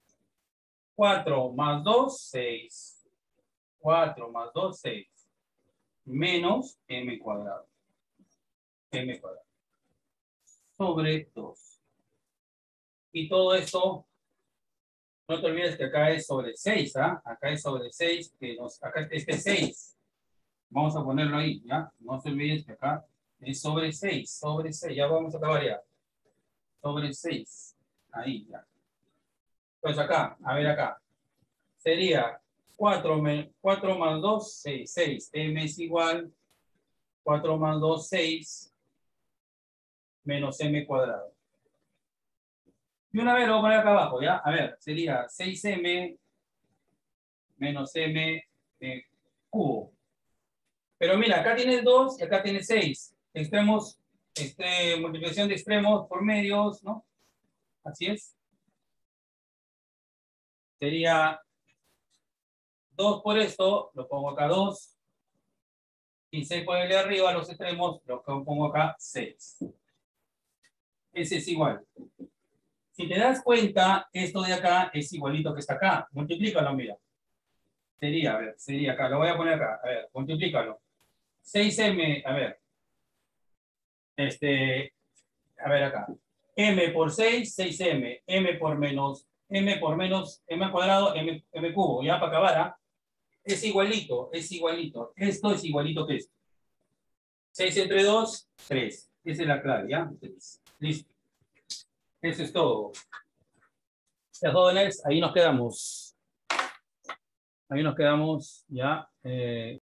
4 más 2, 6. 4 más 2, 6. Menos M cuadrado. M cuadrado. Sobre 2. Y todo esto, no te olvides que acá es sobre 6, ¿ah? Acá es sobre 6, acá este es 6. Vamos a ponerlo ahí, ¿ya? No se olviden que acá es sobre 6, sobre 6. Ya vamos a acabar ya. Sobre 6. Ahí, ya. Pues acá, a ver acá. Sería 4 más 2, 6. 6. M es igual 4 más 2, 6. Menos M cuadrado. Y una vez lo voy a poner acá abajo, ¿ya? A ver, sería 6M menos M cubo. Pero mira, acá tienes 2 y acá tienes 6. Extremos, multiplicación de extremos por medios, ¿no? Así es. Sería 2 por esto, lo pongo acá 2. Y 6 por el de arriba, los extremos, lo pongo acá 6. Ese es igual. Si te das cuenta, esto de acá es igualito que está acá. Multiplícalo, mira. Sería, a ver, sería acá, lo voy a poner acá. A ver, multiplícalo. 6M, a ver. A ver acá. M por 6, 6M. M por menos, M cuadrado, M cubo. Ya para acabar, ¿ah? Es igualito, es igualito. Esto es igualito que esto. 6 entre 2, 3. Esa es la clave, ¿ya? 3. Listo. Eso es todo. Ya, jóvenes, ahí nos quedamos. Ahí nos quedamos ya.